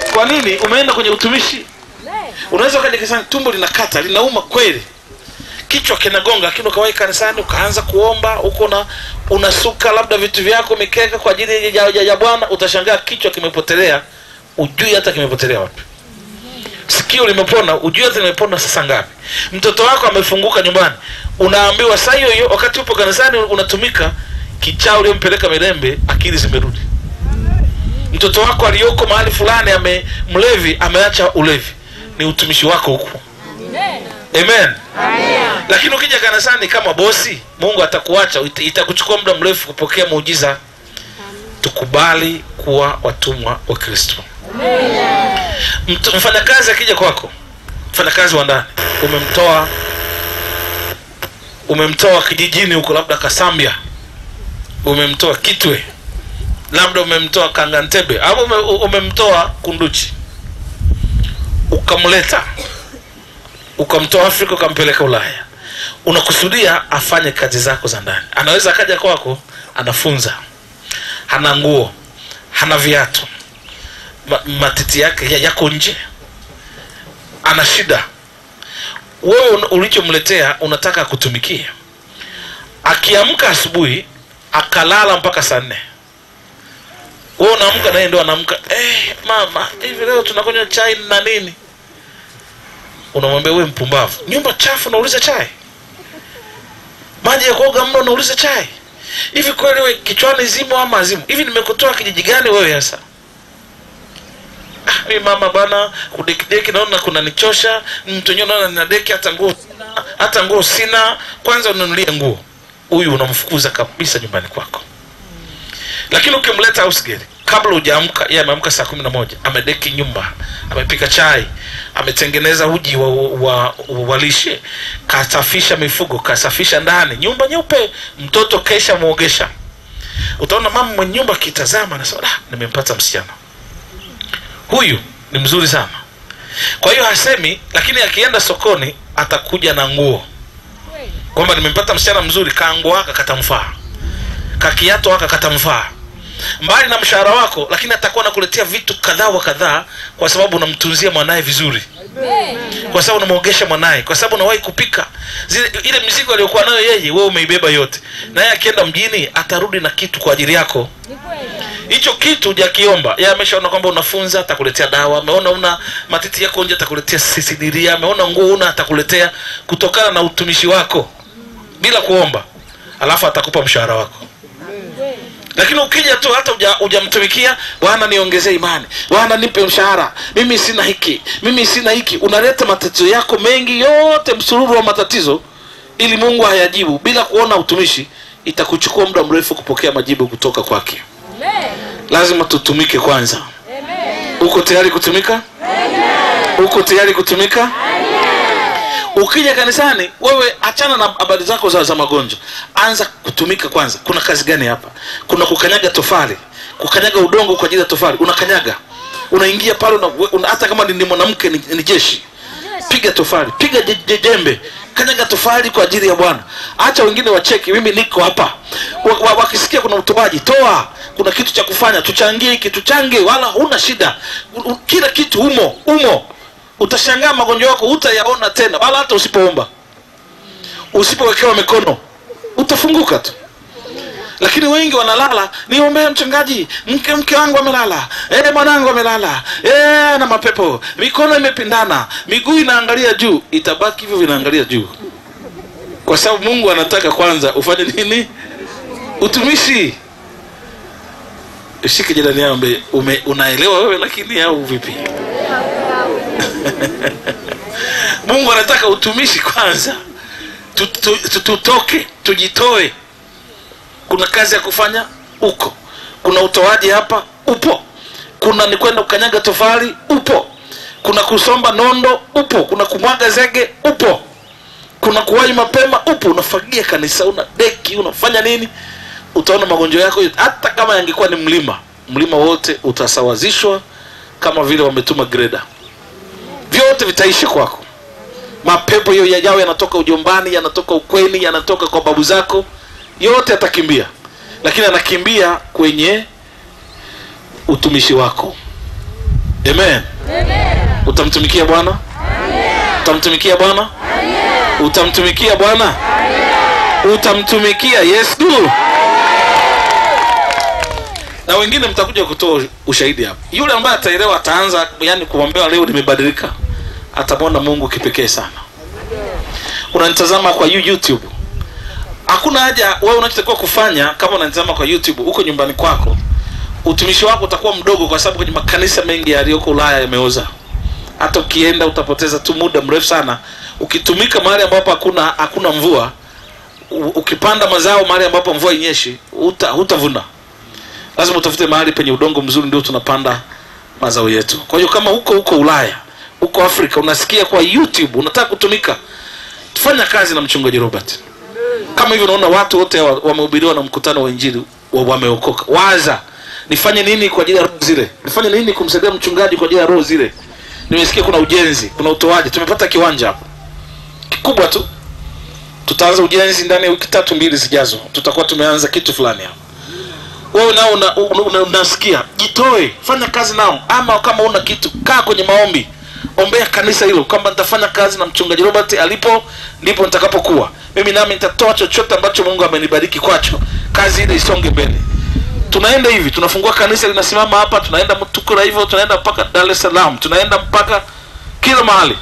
Kwa nini? Umeenda kwenye utumishi. Unaweza ukaja kanisani tumbo linakata, linauma kweli, kichwa kinagonga, lakini ukawahi kanisani ukaanza kuomba, uko na unasuka labda vitu vyako mikeka kwa ajili ya, ya, ya Bwana, utashangaa kichwa kimepotelea, ujui hata kimepotelea wapi. Sikio limepona, ujui hata limepona sasa ngapi. Mtoto wako amefunguka nyumbani, unaambiwa saa hiyo hiyo wakati upo kanisani unatumika, kichao uliompeleka Mirembe akili zimerudi. Mtoto wako aliyoko mahali fulani ame mlevi ameacha ulevi, ni utumishi wako huko. Amen. Amen. Amen. Lakini ukija kanisani kama bosi, Mungu atakuacha, itakuchukua muda mrefu kupokea muujiza. Amen. Tukubali kuwa watumwa wa Kristo. Amen. Mfanyakazi akija kwako, mfanyakazi wa ndani, umemtoa umemtoa kijijini huko labda Kasambia, umemtoa Kitwe, labda umemtoa Kangantebe, au umemtoa Kunduchi, ukamleta ukamtoa Afrika ukampeleka Ulaya, unakusudia afanye kazi zako za ndani. Anaweza akaja kwako, anafunza, hana nguo, hana viatu, Ma, matiti yake yako nje, ana shida. Wewe ulichomletea unataka kutumikia. Akiamka asubuhi akalala mpaka saa nne, wewe unaamka naye ndio anaamka, eh mama, hivi leo tunakunywa chai na nini? Unamwambia wewe mpumbavu, nyumba chafu unauliza chai, maji ya kuoga mno unauliza chai. Hivi kweli wewe kichwani zimo ama azimu? Hivi nimekutoa kijiji gani wewe sasa? Ah, mimi mama bana, kudekideki naona kuna nichosha, mtu nyono naona nina deki, hata nguo hata nguo sina, kwanza ununulie nguo. Huyu unamfukuza kabisa nyumbani kwako. Lakini ukimleta house girl, kabla hujaamka, yeye ameamka saa kumi na moja, amedeki nyumba, amepika chai, ametengeneza uji wa, wa, wa walishe, kasafisha mifugo, kasafisha ndani, nyumba nyeupe, mtoto kesha muogesha. Utaona mama mwenye nyumba kitazama anasema, "Ah, nimempata msichana. Huyu ni mzuri sana." Kwa hiyo hasemi, lakini akienda sokoni atakuja na nguo. Kwamba nimempata msichana mzuri, kango haka katamfaa, kakiato haka katamfaa. Mbali na mshahara wako, lakini atakuwa anakuletea vitu kadhaa wa kadhaa, kwa sababu unamtunzia mwanae vizuri. Kwa sababu unamuogesha mwanae, kwa sababu unawahi kupika. Zile ile mizigo aliyokuwa nayo yeye, wewe umeibeba yote. Na yeye akienda mjini atarudi na kitu kwa ajili yako. Hicho kitu hujakiomba. Yeye ameshaona kwamba unafunza, atakuletea dawa. Ameona una matiti yako nje, atakuletea sisidiria. Ameona nguo una, atakuletea kutokana na utumishi wako bila kuomba. Alafu atakupa mshahara wako. Lakini ukija tu hata hujamtumikia, Bwana niongezee imani, Bwana nipe mshahara, mimi sina hiki, mimi sina hiki, unaleta matatizo yako mengi yote, msururu wa matatizo, ili Mungu hayajibu bila kuona utumishi, itakuchukua muda mrefu kupokea majibu kutoka kwake. Amen. Lazima tutumike kwanza. Amen. Uko tayari kutumika? Amen. Uko tayari kutumika? Amen. Ukija kanisani, wewe achana na habari zako za, za magonjwa. Anza kutumika kwanza. Kuna kazi gani hapa? Kuna kukanyaga tofali, kukanyaga udongo kwa ajili ya tofali. Unakanyaga, unaingia pale, una, una, hata kama ni mwanamke ni, ni jeshi. Piga tofali, piga jembe, kanyaga tofali kwa ajili ya Bwana. Acha wengine wacheki, mimi niko hapa. Wakisikia kuna utoaji, toa. Kuna kitu cha kufanya, tuchangie hiki, tuchange, wala huna shida. Kila kitu umo, umo. Utashangaa magonjwa yako utayaona tena, wala hata usipoomba. Usipowekewa mikono utafunguka tu. Lakini wengi wanalala, niombee mchungaji, mke mke wangu amelala, eh mwanangu amelala, eh na mapepo, mikono imepindana, miguu inaangalia juu, itabaki hivyo vinaangalia juu. Kwa sababu Mungu anataka kwanza ufanye nini? Utumishi. Ushike jirani yako, ume unaelewa wewe lakini au vipi? Mungu anataka utumishi kwanza. Tutoke, tujitoe. Kuna kazi ya kufanya uko. Kuna utoaji hapa upo. Kuna ni kwenda kukanyaga tofali upo. Kuna kusomba nondo upo. Kuna kumwaga zege upo. Kuna kuwahi mapema upo. Unafagia kanisa, una deki, unafanya nini? Utaona magonjwa yako hata kama yangekuwa ni mlima, mlima wote utasawazishwa kama vile wametuma greda. Vyote vitaishi kwako. Mapepo hiyo yajao yanatoka ujombani, yanatoka ukweni, yanatoka kwa babu zako, yote yatakimbia. Lakini anakimbia kwenye utumishi wako. Amen. Amen. Utamtumikia Bwana? Amen. Utamtumikia Bwana? Amen. Utamtumikia Bwana? Amen. Utamtumikia Yesu? Amen. Na wengine mtakuja kutoa ushahidi hapa. Yule ambaye ataelewa ataanza yani kuombewa leo nimebadilika. Atamwona Mungu kipekee sana. Unanitazama kwa YouTube. Hakuna haja wewe unachotakiwa kufanya kama unanitazama kwa YouTube uko nyumbani kwako. Utumishi wako utakuwa mdogo kwa sababu kwenye makanisa mengi yaliyoko Ulaya yameoza. Hata ukienda utapoteza tu muda mrefu sana. Ukitumika mahali ambapo hakuna hakuna mvua, ukipanda mazao mahali ambapo mvua inyeshi, uta, hutavuna. Lazima utafute mahali penye udongo mzuri ndio tunapanda mazao yetu. Kwa hiyo kama huko huko Ulaya, huko Afrika unasikia kwa YouTube unataka kutumika, tufanya kazi na mchungaji Robert. Kama hivyo unaona watu wote wamehubiriwa na mkutano wa injili wameokoka. Waza nifanye nini kwa ajili ya roho zile? Nifanye nini kumsaidia mchungaji kwa ajili ya roho zile? Nimesikia kuna ujenzi, kuna utoaji. Tumepata kiwanja hapo kikubwa tu. Tutaanza ujenzi ndani ya wiki tatu mbili zijazo. Tutakuwa tumeanza kitu fulani hapo. Wewe nao una, una, una, unasikia, jitoe, fanya kazi nao. Ama kama una kitu, kaa kwenye maombi. Ombea kanisa hilo kwamba nitafanya kazi na mchungaji Robert alipo ndipo nitakapokuwa. Mimi nami nitatoa chochote ambacho Mungu amenibariki kwacho. Kazi ile isonge mbele. Tunaenda hivi, tunafungua kanisa linasimama hapa, tunaenda Mtukura hivyo, tunaenda mpaka Dar es Salaam, tunaenda mpaka kila mahali.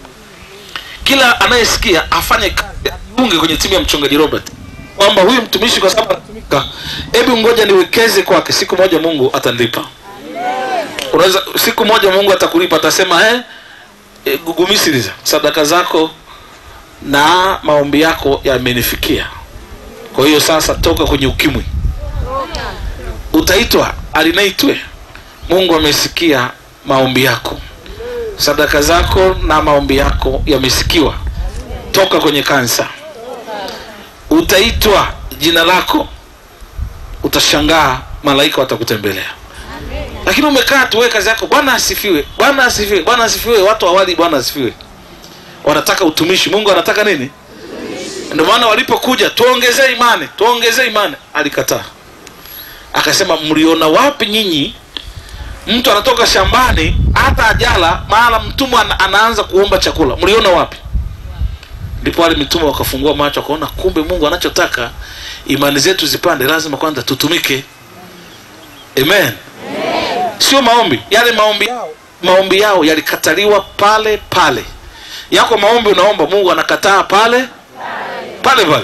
Kila anayesikia afanye bunge kwenye timu ya mchungaji Robert. Kwamba huyu mtumishi kwa sababu anatumika, hebu ngoja niwekeze kwake, siku moja Mungu atanilipa. Unaweza siku moja Mungu atakulipa, atasema eh e, gugumisiriza sadaka zako na maombi yako yamenifikia. Kwa hiyo sasa toka kwenye ukimwi. Utaitwa alinaitwe. Mungu amesikia maombi yako. Sadaka zako na maombi yako yamesikiwa. Toka kwenye kansa. Utaitwa jina lako. Utashangaa malaika watakutembelea. Lakini umekaa tu wewe kazi yako, Bwana asifiwe, Bwana asifiwe, Bwana asifiwe, watu hawali Bwana asifiwe. Wanataka utumishi. Mungu anataka nini? Ndio maana walipokuja tuongezee imani, tuongezee imani, alikataa. Akasema mliona wapi nyinyi mtu anatoka shambani hata ajala maana mtumwa anaanza kuomba chakula? Mliona wapi? Ndipo wale mtumwa wakafungua macho wakaona kumbe Mungu anachotaka imani zetu zipande, lazima kwanza tutumike. Amen. Amen. Sio maombi. Yale maombi yao, maombi yao yalikataliwa pale pale. Yako maombi unaomba Mungu anakataa pale pale pale.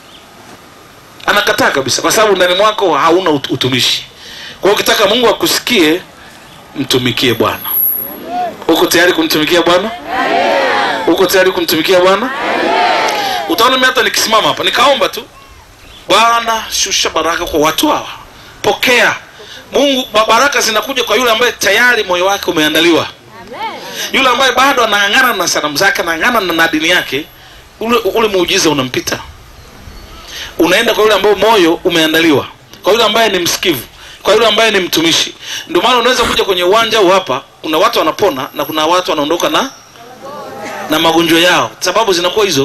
Anakataa kabisa kwa sababu ndani mwako hauna utumishi. Kwa hiyo ukitaka Mungu akusikie, mtumikie Bwana. Uko tayari kumtumikia Bwana? Uko tayari kumtumikia Bwana? Utaona mimi hata nikisimama hapa nikaomba tu, Bwana shusha baraka kwa watu hawa. Pokea. Mungu, baraka zinakuja kwa yule ambaye tayari moyo wake umeandaliwa. Yule ambaye bado anang'ang'ana na sanamu zake, anang'ang'ana na dini yake, ule ule muujiza unampita. Unaenda kwa yule ambaye moyo umeandaliwa, kwa yule ambaye ni msikivu, kwa yule ambaye ni mtumishi. Ndio maana unaweza kuja kwenye uwanja huu hapa, kuna watu wanapona na kuna watu wanaondoka na na magonjwa yao. Sababu zinakuwa hizo.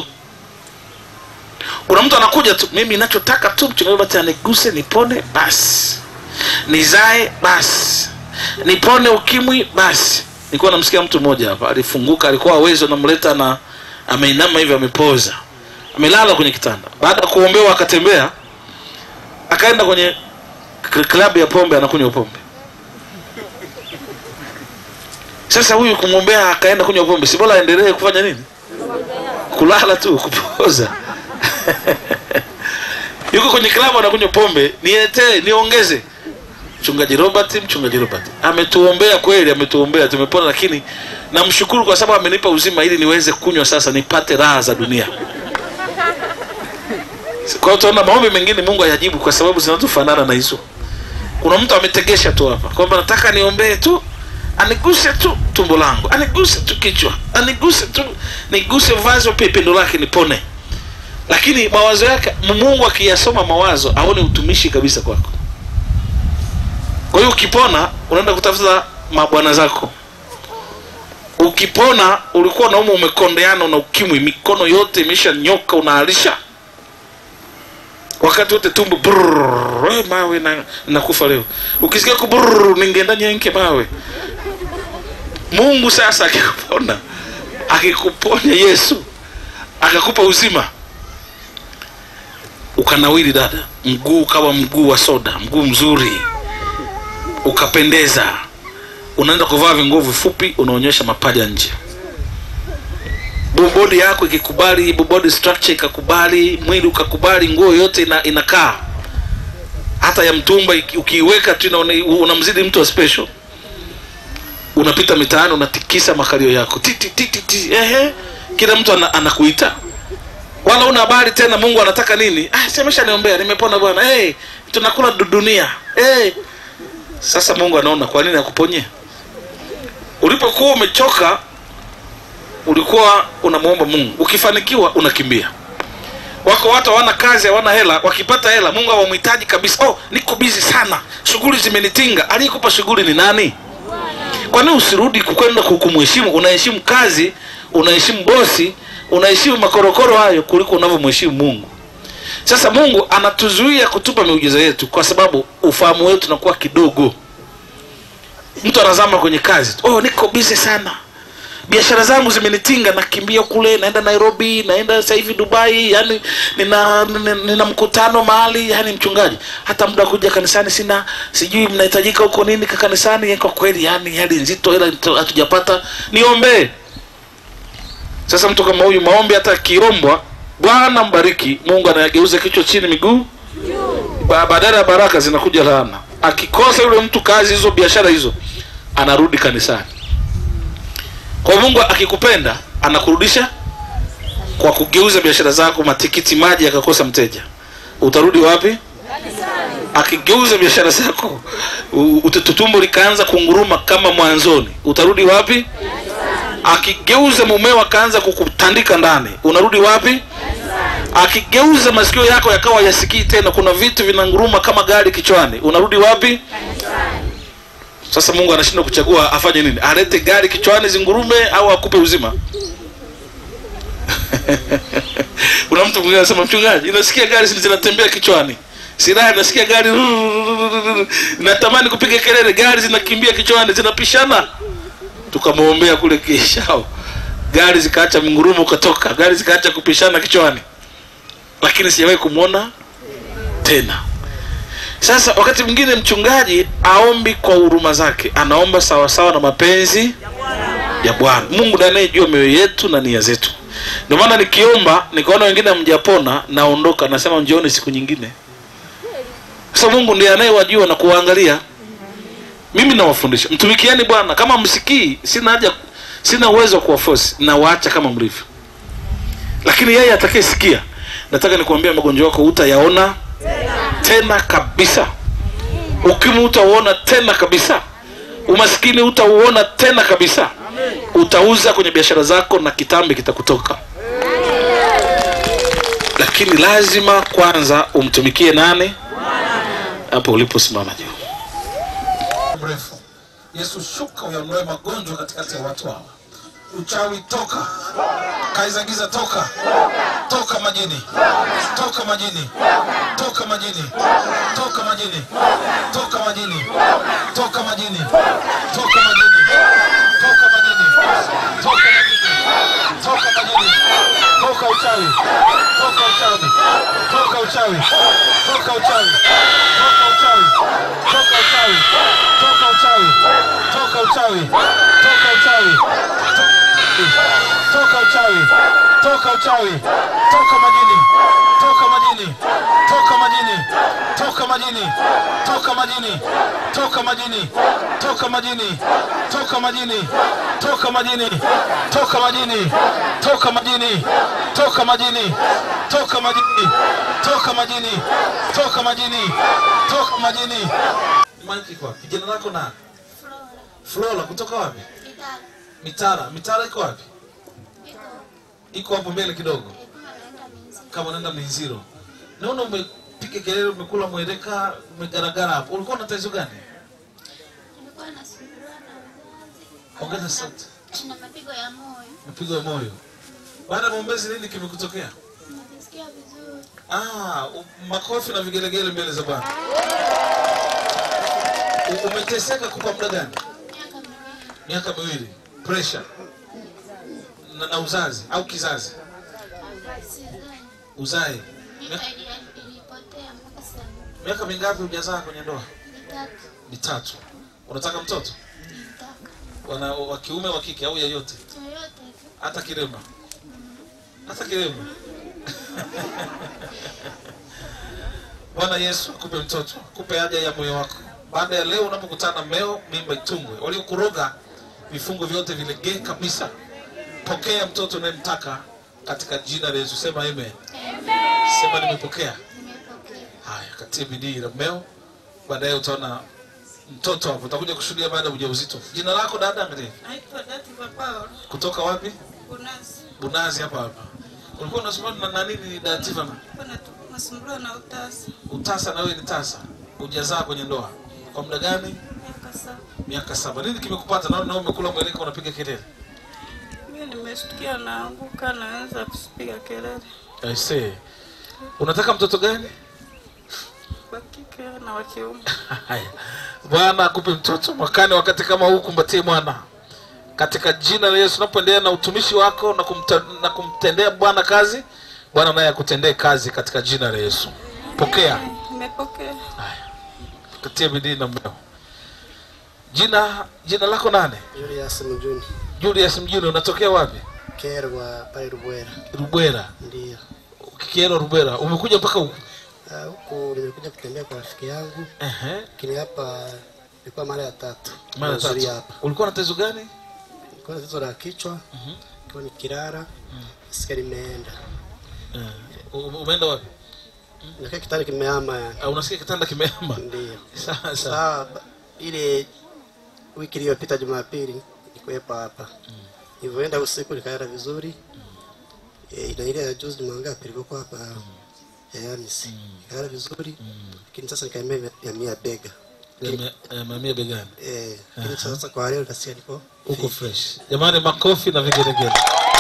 Kuna mtu anakuja tu, mimi ninachotaka tu mchungaji basi aniguse nipone basi. Nizae basi. Nipone ukimwi basi. Nilikuwa namsikia mtu mmoja hapa, alifunguka, alikuwa uwezo namleta na ameinama hivi amepoza. Amelala kwenye kitanda. Baada ya kuombewa akatembea, akaenda kwenye klabu ya pombe anakunywa pombe. Sasa huyu kumwombea akaenda kunywa pombe, si bora aendelee kufanya nini? Kulala tu, kupoza. Yuko kwenye klabu anakunywa pombe, niletee, niongeze. Mchungaji Robert, mchungaji Robert ametuombea kweli, ametuombea tumepona, lakini namshukuru kwa sababu amenipa uzima ili niweze kunywa sasa nipate raha za dunia. Kwa hiyo tunaona maombi mengine Mungu hayajibu kwa sababu zinatofanana na hizo. Kuna mtu ametegesha tu hapa kwamba nataka niombee tu, aniguse tu tumbo langu, aniguse tu kichwa, aniguse tu, niguse vazo pependo lake nipone. Lakini mawazo yake Mungu akiyasoma mawazo aone utumishi kabisa kwako. Kwa hiyo ukipona unaenda kutafuta mabwana zako. Ukipona ulikuwa na umu umekondeana na ukimwi, mikono yote imeshanyoka, unaalisha. Wakati wote tumbo brrrr, mawe na nakufa leo. Ukisikia kubrrrr ningeenda nyenke mawe. Mungu sasa akikupona, akikuponya Yesu, akakupa uzima, ukanawiri dada, mguu kama mguu wa soda, mguu mzuri, ukapendeza, unaenda kuvaa vinguo vifupi, unaonyesha mapaja nje. Body yako ikikubali, body structure ikakubali, mwili ukakubali, nguo yote ina, inakaa. Hata ya mtumba ukiiweka tu unamzidi mtu wa special. Unapita mitaani unatikisa makalio yako. Titi titi titi. Ehe. Kila mtu anakuita. Wala una habari tena Mungu anataka nini? Ah, semesha niombea, nimepona bwana. Eh, hey, tunakula dunia. Eh. Hey. Sasa Mungu anaona kwa nini akuponye? Ulipokuwa umechoka, ulikuwa unamuomba Mungu. Ukifanikiwa unakimbia. Wako watu hawana kazi, hawana hela, wakipata hela Mungu hawamhitaji kabisa. Oh, niko busy sana, shughuli zimenitinga. Aliyekupa shughuli ni nani? Kwa nini usirudi kwenda kumheshimu? Unaheshimu kazi, unaheshimu bosi, unaheshimu makorokoro hayo kuliko unavyomheshimu Mungu. Sasa Mungu anatuzuia kutupa miujiza yetu kwa sababu ufahamu wetu unakuwa kidogo. Mtu anazama kwenye kazi. Oh, niko busy sana, biashara zangu zimenitinga, nakimbia kule, naenda Nairobi, naenda sasa hivi Dubai, yani nina, nina nina mkutano mahali, yani mchungaji hata muda kuja kanisani sina, sijui mnahitajika huko nini kanisani. Kwa kweli yani hali nzito, ila hatujapata, niombe. Sasa mtu kama huyu maombi hata kiombwa, Bwana mbariki, Mungu anayageuza kichwa chini miguu juu. Badala ya baraka zinakuja laana. Akikosa yule mtu kazi hizo, biashara hizo, anarudi kanisani. Kwa Mungu akikupenda anakurudisha kwa kugeuza biashara zako. Matikiti maji yakakosa mteja, utarudi wapi? Akigeuza biashara zako, ututumbo likaanza kunguruma kama mwanzoni, utarudi wapi? Akigeuza mumeo akaanza kukutandika ndani, unarudi wapi? Akigeuza masikio yako yakawa yasikii tena, kuna vitu vinanguruma kama gari kichwani, unarudi wapi? Sasa Mungu anashindwa kuchagua afanye nini? Alete gari kichwani zingurume au akupe uzima? Kuna mtu mwingine anasema, mchungaji, unasikia gari zinatembea kichwani. Sina, nasikia gari natamani kupiga kelele, gari zinakimbia kichwani, zinapishana. Tukamwombea kule kishao, gari zikaacha mngurumo ukatoka, gari zikaacha kupishana kichwani. Lakini sijawahi kumuona tena. Sasa wakati mwingine mchungaji aombi kwa huruma zake, anaomba sawa sawa na mapenzi ya Bwana. Mungu ndiye anayejua mioyo yetu na nia zetu. Ndio maana nikiomba nikaona wengine hamjapona, naondoka, nasema njooni siku nyingine. Sasa Mungu ndiye anayewajua na kuangalia. Mimi nawafundisha, mtumikieni Bwana. Kama msikii, sina haja, sina uwezo wa kuwaforce, na waacha kama mlivyo. Lakini yeye atakayesikia, nataka nikuambia magonjwa yako utayaona tena, tena kabisa. Ukimwi utauona tena kabisa. Umaskini utauona tena kabisa. Utauza kwenye biashara zako na kitambi kitakutoka. Lakini lazima kwanza umtumikie nani? Hapo uliposimama juu. Mrefu. Yesu, shuka uyaondoe magonjwa katikati ya watu hawa. Uchawi toka. Kaiza giza toka. Toka majini. Toka majini. Toka majini. Toka majini. Toka majini. Toka majini. Toka majini. Toka majini. Toka majini. Toka majini. Toka uchawi. Toka uchawi. Toka uchawi. Toka uchawi. Toka uchawi. Toka uchawi. Toka uchawi. Toka uchawi. Toka uchawi. Toka uchawi. Toka uchawi. Toka majini. Toka majini. Toka majini. Toka majini. Toka majini. Toka majini. Toka majini. Toka majini. Toka majini. Toka majini. Toka majini. Toka majini. Toka majini. Toka majini. Toka majini. Toka majini. Maiki kwa kijana lako na Flora kutoka wapi? Mitara. Mitara iko wapi? Iko hapo mbele kidogo. Kama unaenda Minziro. Naona umepiga kelele, umekula mweleka, umegaragara hapo. Ulikuwa na tatizo gani? Nilikuwa nasumbuliwa na uzazi. Ongeza sauti. Na mapigo ya moyo. Mapigo ya moyo. Baada ya maombezi nini kimekutokea? Najisikia vizuri. Ah, makofi na vigelegele mbele za Bwana. Umeteseka kwa muda gani? Miaka miwili. Miaka miwili. Pressure. Na, na uzazi au kizazi? Uzae. Mimba ilipotea mpaka sasa. Miaka mingapi hujazaa kwenye ndoa? Mitatu. Mitatu. Unataka mtoto? Nitaka. Wana wa kiume wa kike au yeyote? Yoyote. Hata kirema. Hata kirema. Bwana Yesu akupe mtoto, akupe haja ya moyo wako. Baada ya leo unapokutana mmeo, mimba itungwe. Waliokuroga vifungo vyote vilegee kabisa. Pokea mtoto unayemtaka katika jina la Yesu. Sema amen. Amen. Sema nimepokea. Nimepokea. Haya, katia bidii na mmeo. Baadaye utaona mtoto hapo. Utakuja kushuhudia baada ya ujauzito. Jina lako dada Mary? Naitwa Dativa Paul. Kutoka wapi? Bunazi. Bunazi hapa hapa. Ulikuwa unasumbuliwa na nini Dativa? Bwana tunasumbuliwa na utasa. Utasa na wewe ni tasa. Hujazaa kwenye ndoa. Kwa muda gani? Miaka saba. Miaka saba. Nini kimekupata? Naona wewe umekula mweleka unapiga kelele. Mimi nimeshtukia naanguka naanza kupiga kelele. I see. Unataka mtoto gani? Wa kike na wa kiume. Haya. Bwana akupe mtoto mwakani wakati kama huu, kumbatie mwana. Katika jina la Yesu unapoendelea na utumishi wako na, kumta, na kumtendea Bwana kazi, Bwana naye akutendee kazi katika jina la Yesu. Pokea. Nimepokea. Haya. Katia bidii na mmeo. Jina jina lako nani? Julius Mjuni. Julius Mjuni, unatokea wapi? Kerwa pale Rubwera. Rubwera. Ndio. Kiero Rubwera. Umekuja mpaka huku? Ah, huku nimekuja kutembea kwa rafiki yangu. Eh eh. Lakini hapa ilikuwa mara ya tatu. Mara ya tatu. Hapa. Ulikuwa na tatizo gani? Nilikuwa na tatizo la kichwa. Mhm. Kwa ni kirara. Mhm. Sika nimeenda. Eh. Umeenda wapi? Nakaa kitanda kimehama yani. Ah, unasikia kitanda kimehama? Ndio. Sawa sawa. Sawa, ile wiki iliyopita Jumapili nilikuwepo hapa. Mm. Nilipoenda usiku nikaenda vizuri. Mm. E, ina ile ya juzi mangapi ilikuwa hapa. Mm. Yaani nikaenda vizuri. Mm. Lakini sasa nikaemea ya mia bega. Ya mia begani. Eh, lakini sasa kwa leo nasikia niko uko fresh. Jamani, makofi na vigelegele.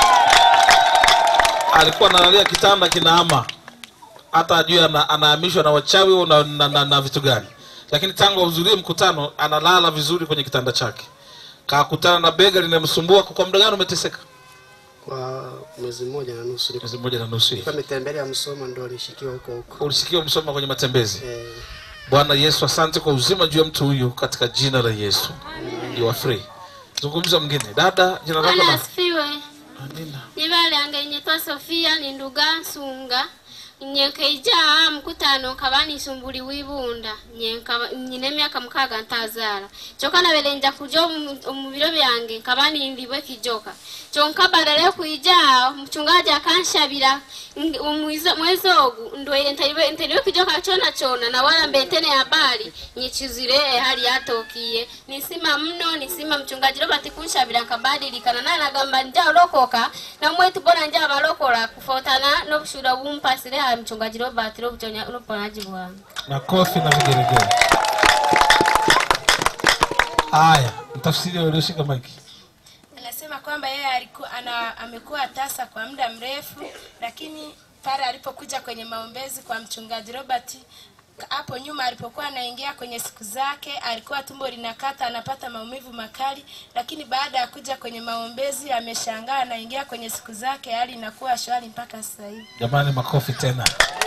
Alikuwa analalia kitanda kinaama. Hata ajue anahamishwa na wachawi na, na, na, na vitu gani. Lakini tangu ahudhurie mkutano analala vizuri kwenye kitanda chake. Kakutana na bega linamsumbua. Kwa muda gani umeteseka? Kwa mwezi mmoja na nusu. Mwezi mmoja na nusu. Kwa mitembelea Msoma ndo nishikiwa huko huko. Ulishikiwa Msoma kwenye matembezi. Eh. Bwana Yesu, asante kwa uzima juu ya mtu huyu katika jina la Yesu. You are free. Zungumza mwingine. Dada, jina lako na asifiwe. Amina. Nibale angenyetwa Sofia ni nduga Sunga. Nyenkeija mkutano kabani sumbuli wibunda nyenka nyine myaka mukaga ntazara choka na belenja kujo umubiro byange kabani ndibwe kijoka chonka badale kuija mchungaji akanshabira umwizo mwezogu ndwele ntaibe ntaibe kijoka chona chona na wala mbetene habari nyechizire hali yatokiye nisima mno nisima mchungaji Robert kunshabira kabadilika na nagamba njao lokoka na mwetu bona njao balokola kufotana no kushura bumpasire mchungaji Robert Robutonya unaponaji bwana. Makofi na vigelegele. Haya, mtafsiri wa shika maki. Anasema kwamba yeye alikuwa ana amekuwa tasa kwa muda mrefu, lakini pale alipokuja kwenye maombezi kwa mchungaji Robert hapo nyuma alipokuwa anaingia kwenye siku zake alikuwa tumbo linakata, anapata maumivu makali, lakini baada ya kuja kwenye maombezi ameshangaa anaingia kwenye siku zake hali inakuwa shwari mpaka sasa hivi. Jamani, makofi tena.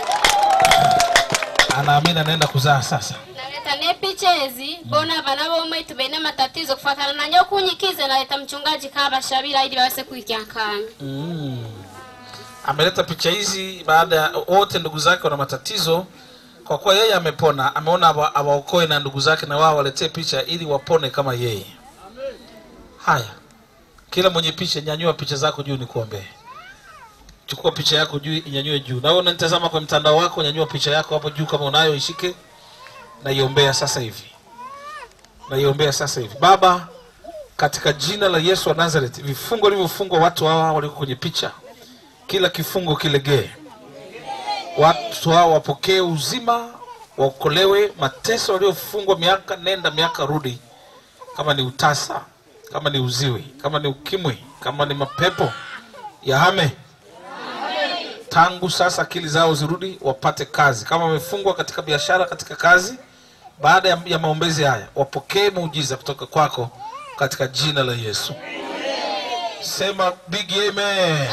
Anaamini anaenda kuzaa sasa. Naleta ne pichezi bona bana bomwe tubene matatizo kufatana na nyo kunyikize naleta mchungaji kaba shabira ili baweze kuikiankana. Mm. Ameleta picha hizi baada ya wote ndugu zake wana matatizo. Kwa kuwa yeye amepona, ameona awaokoe na ndugu zake na wao waletee picha ili wapone kama yeye. Amen. Haya. Kila mwenye picha nyanyua picha zako juu nikuombee. Chukua picha yako juu, inyanyue juu. Na wewe unanitazama kwa mtandao wako, nyanyua picha yako hapo juu kama unayo, ishike na iombea sasa hivi. Na iombea sasa hivi. Baba, katika jina la Yesu wa Nazareth, vifungo vilivyofungwa watu hawa walio kwenye picha, kila kifungo kilegee. Watu hao wapokee uzima, waokolewe mateso waliofungwa miaka nenda miaka rudi. Kama ni utasa, kama ni uziwi, kama ni ukimwi, kama ni mapepo, yahame. Tangu sasa akili zao zirudi, wapate kazi. Kama wamefungwa katika biashara, katika kazi, baada ya, ya maombezi haya wapokee muujiza kutoka kwako katika jina la Yesu. Sema big amen.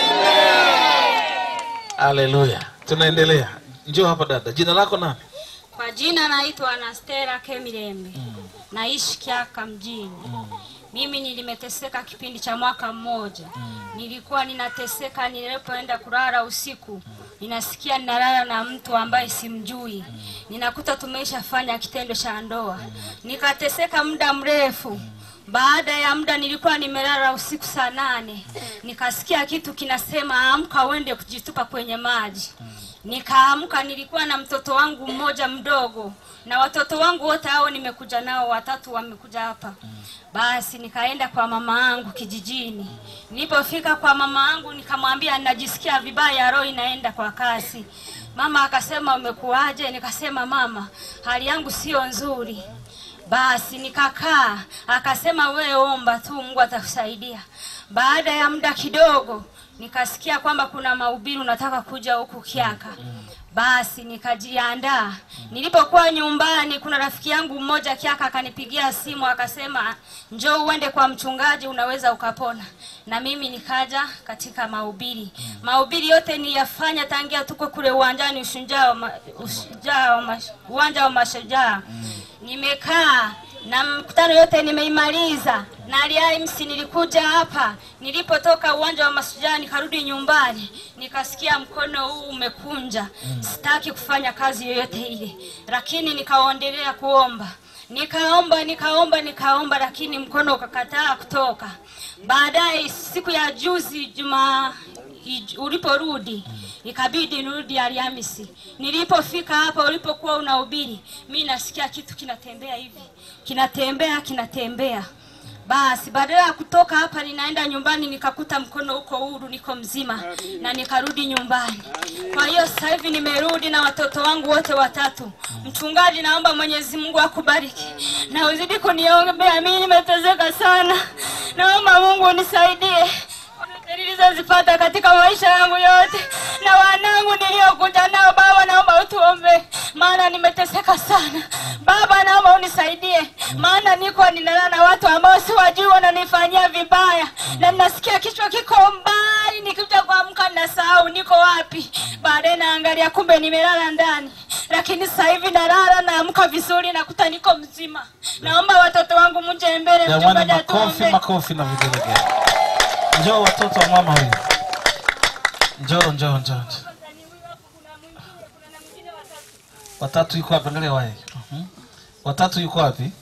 Haleluya. Tunaendelea. Njoo hapa dada. Jina lako nani? Kwa jina naitwa Anastera Kemirembe. Mm. Naishi Kiaka mjini. Mm. Mimi nilimeteseka kipindi cha mwaka mmoja. Mm. Nilikuwa ninateseka nilipoenda kulala usiku. Mm. Ninasikia ninalala na mtu ambaye simjui. Mm. Ninakuta tumeshafanya kitendo cha ndoa. Mm. Nikateseka muda mrefu. Mm. Baada ya muda nilikuwa nimelala usiku saa nane. Nikasikia kitu kinasema amka uende kujitupa kwenye maji. Nikaamka, nilikuwa na mtoto wangu mmoja mdogo. Na watoto wangu wote hao nimekuja nao watatu wamekuja hapa. Basi nikaenda kwa mama yangu kijijini. Nilipofika kwa mama yangu nikamwambia najisikia vibaya, roho inaenda kwa kasi. Mama akasema umekuaje? Nikasema mama, hali yangu sio nzuri. Basi nikakaa, akasema wewe omba tu Mungu atakusaidia. Baada ya muda kidogo nikasikia kwamba kuna mahubiri unataka kuja huku Kiaka. Basi nikajiandaa. Nilipokuwa nyumbani kuna rafiki yangu mmoja Kiaka akanipigia simu akasema njoo uende kwa mchungaji unaweza ukapona. Na mimi nikaja katika mahubiri. Mahubiri yote niyafanya tangia tuko kule uwanjani ushujaa ushujaa uwanja wa mashujaa. Nimekaa na mkutano yote nimeimaliza. Na aliaimsi nilikuja hapa. Nilipotoka uwanja wa mashujaa nikarudi nyumbani. Nikasikia mkono huu umekunja. Sitaki kufanya kazi yoyote ile. Lakini nikaendelea kuomba. Nikaomba, nikaomba, nikaomba lakini mkono ukakataa kutoka. Baadaye siku ya juzi juma uliporudi ikabidi nirudi Alhamisi. Nilipofika hapa ulipokuwa unahubiri, mimi nasikia kitu kinatembea hivi. Kinatembea, kinatembea. Basi badala ya kutoka hapa ninaenda nyumbani nikakuta mkono uko huru, niko mzima na nikarudi nyumbani. Kwa hiyo sasa hivi nimerudi na watoto wangu wote watatu. Mchungaji, naomba Mwenyezi Mungu akubariki na uzidi kuniombea, mimi nimeteseka sana. Naomba Mungu unisaidie. Nilizozipata katika maisha yangu yote na wanangu niliokuja nao, Baba naomba utuombe maana nimeteseka sana. Baba naomba unisaidie maana niko ninalala na watu ambao siwajui wananifanyia vibaya na nasikia kichwa kiko mbali, nikikuja kuamka nasahau niko wapi. Baadaye naangalia kumbe nimelala ndani. Lakini sasa hivi nalala naamka vizuri nakuta niko mzima. Naomba watoto wangu mje mbele mchungaji atuombe. Makofi makofi na vigelegele. Njoo watoto wa mama huyu. Njoo njoo njoo. Watatu yuko wapi? Angalia wae. Uh-huh. Watatu yuko wapi?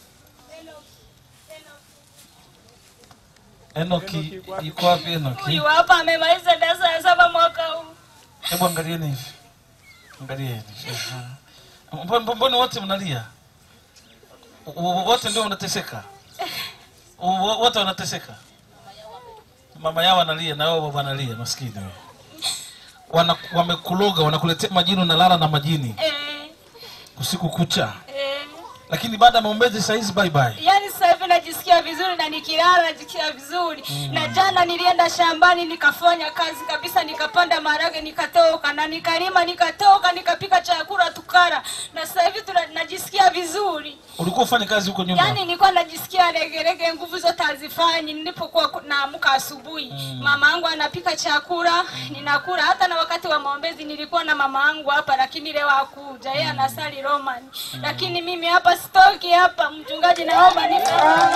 Enoki yuko wapi? Enoki huyu hapa amemaliza darasa la saba mwaka huu. Hebu angalieni hivi. Angalieni. Mbona mbona wote mnalia? Wote ndio wanateseka. Wote wanateseka. Mama yao analia na wao baba analia, maskini wewe. Wana wamekuloga, wanakuletea majini unalala na majini. Eh. Usiku kucha. Eh. Lakini baada ya maombezi saa hizi bye bye. Yaani sasa hivi najisikia vizuri na nikilala najisikia vizuri. Mm. Na jana nilienda shambani nikafanya kazi kabisa, nikapanda maharage nikatoka na nikalima nikatoka nikapika chakula tukara. Na sasa hivi tunajisikia vizuri. Ulikuwa ufanye kazi huko nyumba? Yaani nilikuwa najisikia legelege, nguvu zote hazifanyi. Nilipokuwa naamka asubuhi, mm. mama yangu anapika chakula, mm. ninakula. Hata na wakati wa maombezi nilikuwa na mama yangu hapa lakini leo hakuja. Yeye mm. anasali Roman. Mm. Lakini mimi hapa stoki hapa, mchungaji naomba nipe.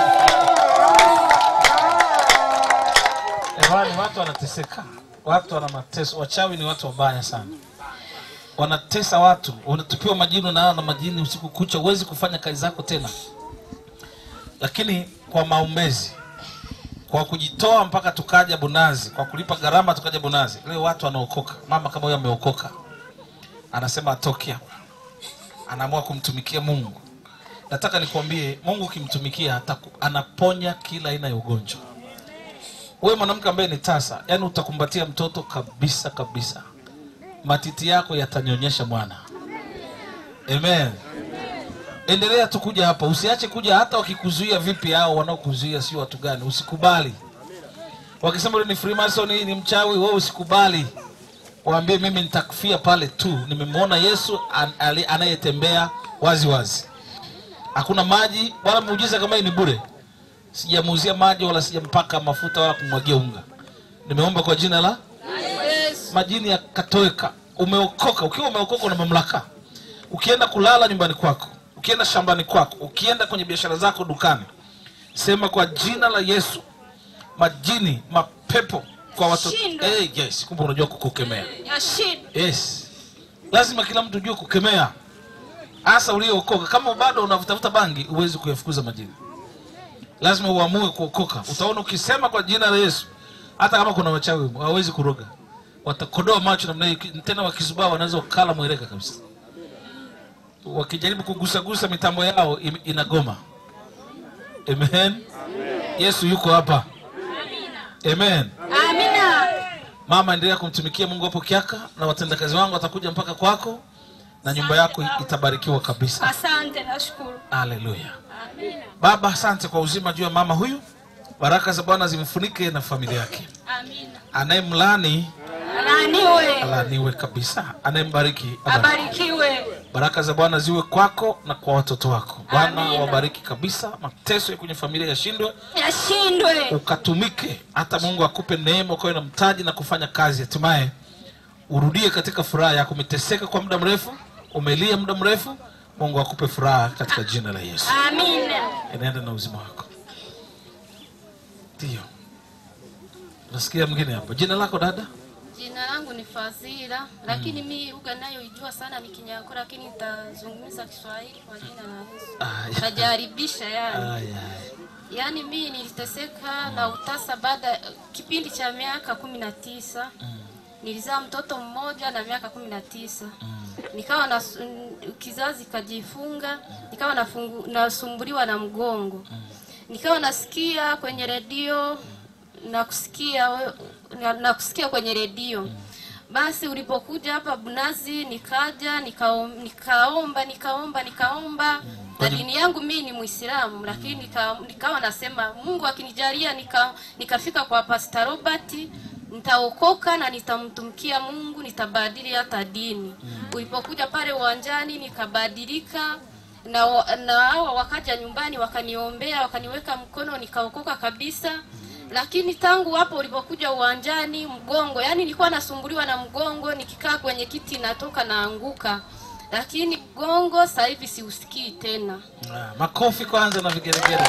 Ewani watu wanateseka. Watu wana mateso. Wachawi ni watu wabaya sana. Wanatesa watu, unatupiwa majini na na majini usiku kucha, huwezi kufanya kazi zako tena. Lakini kwa maombezi, kwa kujitoa mpaka tukaja Bunazi, kwa kulipa gharama tukaja Bunazi, leo watu wanaokoka. Mama kama huyo ameokoka, anasema atoke hapa, anaamua kumtumikia Mungu. Nataka nikwambie, Mungu ukimtumikia anaponya kila aina ya ugonjwa. Wewe mwanamke ambaye ni tasa, yani utakumbatia mtoto kabisa kabisa. Matiti yako yatanyonyesha mwana. Amen. Endelea tu kuja hapa. Usiache kuja hata wakikuzuia vipi hao wanaokuzuia sio watu gani. Usikubali. Wakisema ni Freemason ni mchawi, wewe usikubali. Waambie mimi nitakufia pale tu. Nimemwona Yesu an, anayetembea wazi wazi. Hakuna maji wala muujiza kama hii ni bure. Sijamuuzia maji wala sijampaka mafuta wala kumwagia unga. Nimeomba kwa jina la Yesu. Majini yakatoweka. Umeokoka. Ukiwa umeokoka una mamlaka. Ukienda kulala nyumbani kwako, ukienda shambani kwako, ukienda kwenye biashara zako dukani, sema kwa jina la Yesu, majini, mapepo kwa watoto. Eh, yes, kumbe unajua kukemea. Yes. Lazima kila mtu jue kukemea. Hasa uliokoka. Kama bado unavutafuta bangi, uwezi kuyafukuza majini. Lazima uamue kuokoka. Utaona ukisema kwa jina la Yesu, hata kama kuna wachawi hawezi kuroga. Watakodoa macho namna hii, tena wakizubaa wanaweza kukala mweleka kabisa. Wakijaribu kugusa gusa mitambo yao inagoma. Amen. Amen. Yesu yuko hapa. Amen. Amina. Mama, endelea kumtumikia Mungu hapo Kiaka, na watendakazi wangu watakuja mpaka kwako na nyumba yako itabarikiwa kabisa. Asante, nashukuru. Haleluya. Amina. Baba, asante kwa uzima juu ya mama huyu. Baraka za Bwana zimfunike na familia yake. Amina. Anayemlani alaniwe. Alaniwe kabisa. Anayembariki abarikiwe. Baraka za Bwana ziwe kwako na kwa watoto wako. Bwana wabariki kabisa. Mateso ya kwenye familia yashindwe. Yashindwe. Ukatumike. Hata Mungu akupe neema kwa na mtaji na kufanya kazi. Hatimaye urudie katika furaha yako. Umeteseka kwa muda mrefu, umelia muda mrefu. Mungu akupe furaha katika jina la Yesu. Amina. Enenda na uzima wako. Ndio. Nasikia mwingine hapo. Jina lako dada? Jina langu ni Fazila, lakini mm. mimi lugha nayoijua sana ni Kinyankole, lakini nitazungumza Kiswahili kwa jina la Yesu. Najaribisha yani. Ay, ay. Yaani mimi niliteseka mm. na utasa baada kipindi cha miaka kumi na tisa. Mm. Nilizaa mtoto mmoja na miaka kumi na tisa. Mm. Nikawa na kizazi kajifunga, nikawa nafungu, nasumbuliwa na mgongo. Mm. Nikawa nasikia kwenye redio na kusikia na, na kusikia kwenye redio. Basi ulipokuja hapa Bunazi nikaja nikaom, nikaomba nikaomba nikaomba na dini yangu mimi ni Muislamu, lakini nika, nikawa nasema Mungu akinijalia nika nikafika kwa Pastor Robert nitaokoka na nitamtumikia Mungu, nitabadili hata dini. Ulipokuja pale uwanjani nikabadilika na na hawa wakaja nyumbani wakaniombea, wakaniweka mkono, nikaokoka kabisa. Lakini tangu hapo ulipokuja uwanjani mgongo, yani nilikuwa nasumbuliwa na mgongo, nikikaa kwenye kiti natoka naanguka. Lakini mgongo sasa hivi siusikii tena. Ah, makofi kwanza na vigelegele.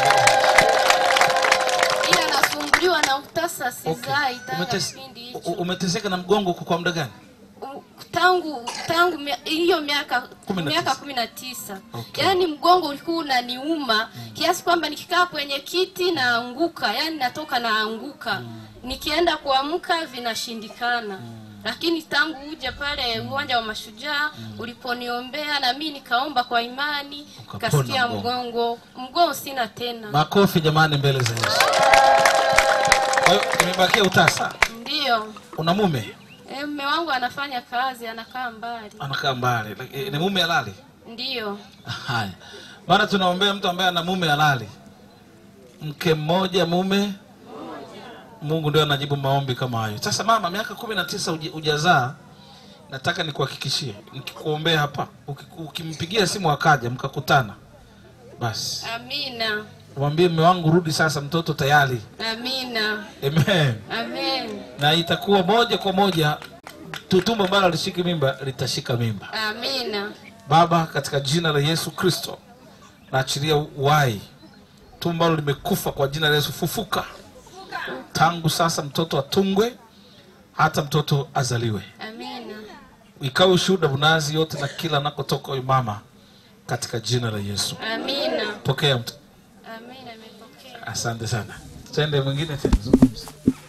Ila nasumbuliwa na utasa sizai tena kipindi hicho. Umeteseka na mgongo kwa muda gani? Tangu tangu hiyo miaka miaka kumi na tisa. Okay. Yaani mgongo ulikuwa unaniuma mm. kiasi kwamba nikikaa kwenye kiti naanguka, yani natoka naanguka. Mm. Nikienda kuamka vinashindikana. Mm. Lakini tangu uje pale uwanja wa Mashujaa mm. uliponiombea na mimi nikaomba kwa imani, nikasikia mgongo, mgongo sina tena. Makofi jamani mbele za Yesu. Kwa hiyo imebakia utasa. Ndio. Una mume? Eh, mume wangu anafanya kazi, anakaa mbali. Anakaa mbali. E, ni mume halali? Ndio. Haya. Maana tunaombea mtu ambaye ana mume halali. Mke mmoja, mume mmoja. Mungu ndio anajibu maombi kama hayo. Sasa mama, miaka kumi na tisa hujazaa, nataka nikuhakikishie, nikikuombea hapa, ukimpigia simu akaja mkakutana, basi. Amina. Mwambie mume wangu rudi sasa, mtoto tayari. Amina. Amen. Amen. Na itakuwa moja kwa moja tutumbo ambalo lishiki mimba litashika mimba. Amina. Baba, katika jina la Yesu Kristo, naachilia uhai. Tumbo ambalo limekufa kwa jina la Yesu, fufuka. Tangu sasa mtoto atungwe hata mtoto azaliwe. Amina. Ikawe ushuhuda Bunazi yote na kila nakotoka huyu mama katika jina la Yesu. Amina. Pokea mtu. Amina, nimepokea. Asante sana. Twende mwingine tena zungumza.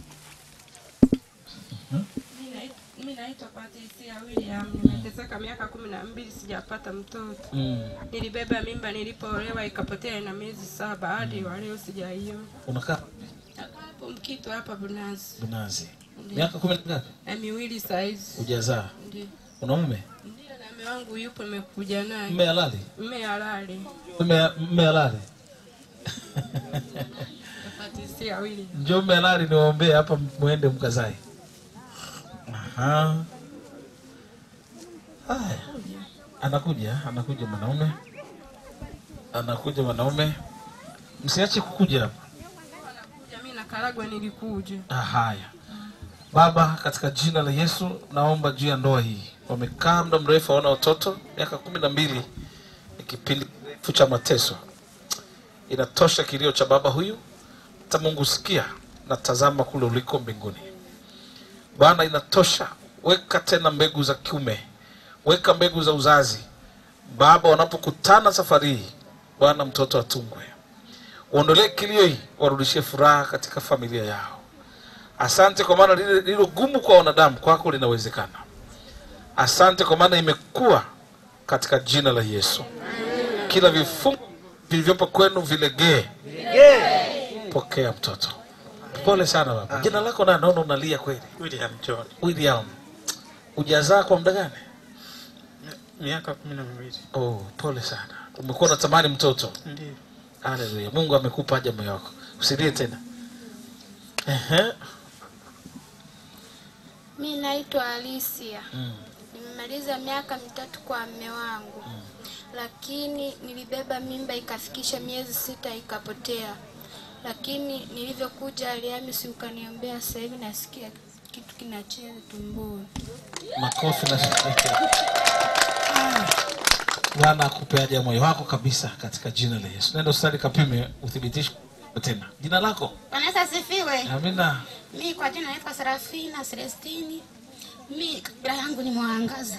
Mimi naitwa Patricia William, nimeteseka miaka kumi na mbili sijapata mtoto. Mm. Nilibeba mimba nilipoolewa ikapotea na miezi saba hadi mm. leo sijaiona. Unakaa hapo Mkito hapa Bunazi. Bunazi. Miaka kumi na ngapi? Na miwili saizi. Hujazaa? Ndio. Una mume? Ndio, na mume wangu yupo, nimekuja naye. Mume halali? Mume halali. Mume mume halali. Patricia William. Njoo mume halali niwaombee hapa muende mkazae. Aha. Haya. Anakuja, anakuja mwanaume. Anakuja mwanaume. Msiache kukuja hapa. Karagwe nilikuja. Ah, haya. Baba, katika jina la Yesu naomba juu ya ndoa hii. Wamekaa muda mrefu hawana watoto, miaka kumi na mbili, ni kipindi kirefu cha mateso. Inatosha kilio cha baba huyu. Ta Mungu sikia na tazama kule uliko mbinguni. Bwana, inatosha. Weka tena mbegu za kiume. Weka mbegu za uzazi. Baba, wanapokutana safari hii, Bwana mtoto atungwe. Uondolee kilio hii, warudishie furaha katika familia yao. Asante kwa maana lile lilo gumu kwa wanadamu kwako linawezekana. Asante kwa maana imekuwa katika jina la Yesu. Kila vifungo vilivyopo kwenu vilegee. Pokea mtoto. Pole sana baba. Jina lako na naona unalia kweli. William John. William. Hujazaa kwa muda gani? Miaka kumi na mbili. Oh, pole sana. Umekuwa unatamani mtoto? Ndiyo. Haleluya. Mungu amekupa haja moyo wako. Usilie tena. Ehe. Mimi naitwa Alicia. Mm. Nimemaliza miaka mitatu kwa mume wangu. Mm. Lakini nilibeba mimba ikafikisha miezi sita ikapotea. Lakini nilivyokuja Alhamisi ukaniombea, sasa hivi nasikia kitu kinacheza tumboni. Makofi na shukrani. Bwana akupe haja moyo wako kabisa katika jina la Yesu. Nenda hospitali kapime uthibitishe tena. Jina lako? Bwana asifiwe. Amina. Mimi kwa jina naitwa Serafina Celestini. Mimi kabila yangu ni Mwangaza.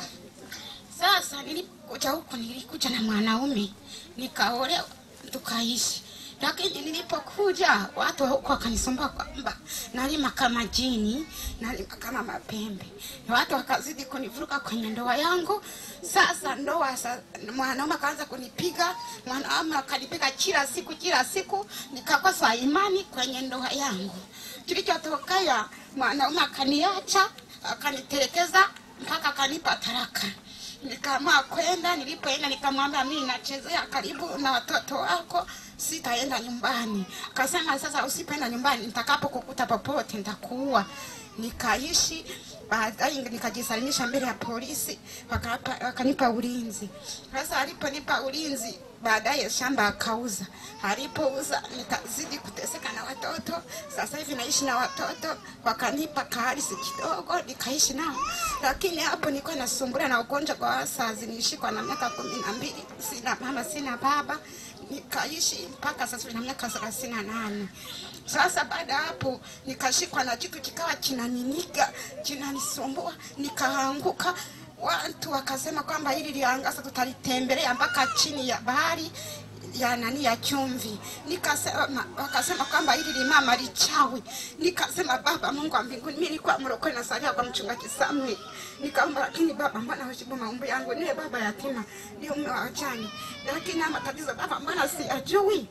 Sasa nilipokuja huko nilikuja na mwanaume, nikaolewa tukaishi. Lakini nilipokuja watu huko wakanisomba kwamba nalima kama jini, nalima kama mapembe. Na watu wakazidi kunivuruka kwenye ndoa yangu. Sasa ndoa sa, mwanaume akaanza kunipiga, mwanaume akanipiga kila siku kila siku, nikakosa imani kwenye ndoa yangu. Kilichotokea mwanaume akaniacha, akanitelekeza mpaka akanipa talaka. Nikaamua kwenda, nilipoenda nikamwambia mimi nachezea karibu na watoto wako, sitaenda nyumbani. Akasema sasa usipoenda nyumbani nitakapokukuta popote nitakuua. Nikaishi, baadaye nikajisalimisha mbele ya polisi, wakapa, wakanipa ulinzi. Sasa aliponipa ulinzi, baadaye shamba akauza. Alipouza nikazidi kuteseka na watoto. Sasa hivi naishi na watoto, wakanipa kaarisi kidogo nikaishi nao. Lakini hapo nilikuwa nasumbuliwa na ugonjwa kwa wasazi, nilishikwa na miaka kumi na mbili, sina mama sina baba. Nikaishi mpaka sasa na miaka thelathini na nane. Sasa baada hapo nikashikwa na kitu kikawa kinaniniga, kinanisumbua, nikaanguka. Watu wakasema kwamba hili liangasa tutalitembelea mpaka chini ya bahari ya nani ya chumvi. Nikasema wakasema kwamba hili limama lichawi. Nikasema Baba Mungu wa mbinguni, mimi nilikuwa mrokole na salia kwa mchungaji Samuel. Nikaomba, lakini Baba mbona hujibu maombi yangu? Niwe baba yatima, ndio mume wa wajane. Lakini ama tatizo Baba mbona siyajui?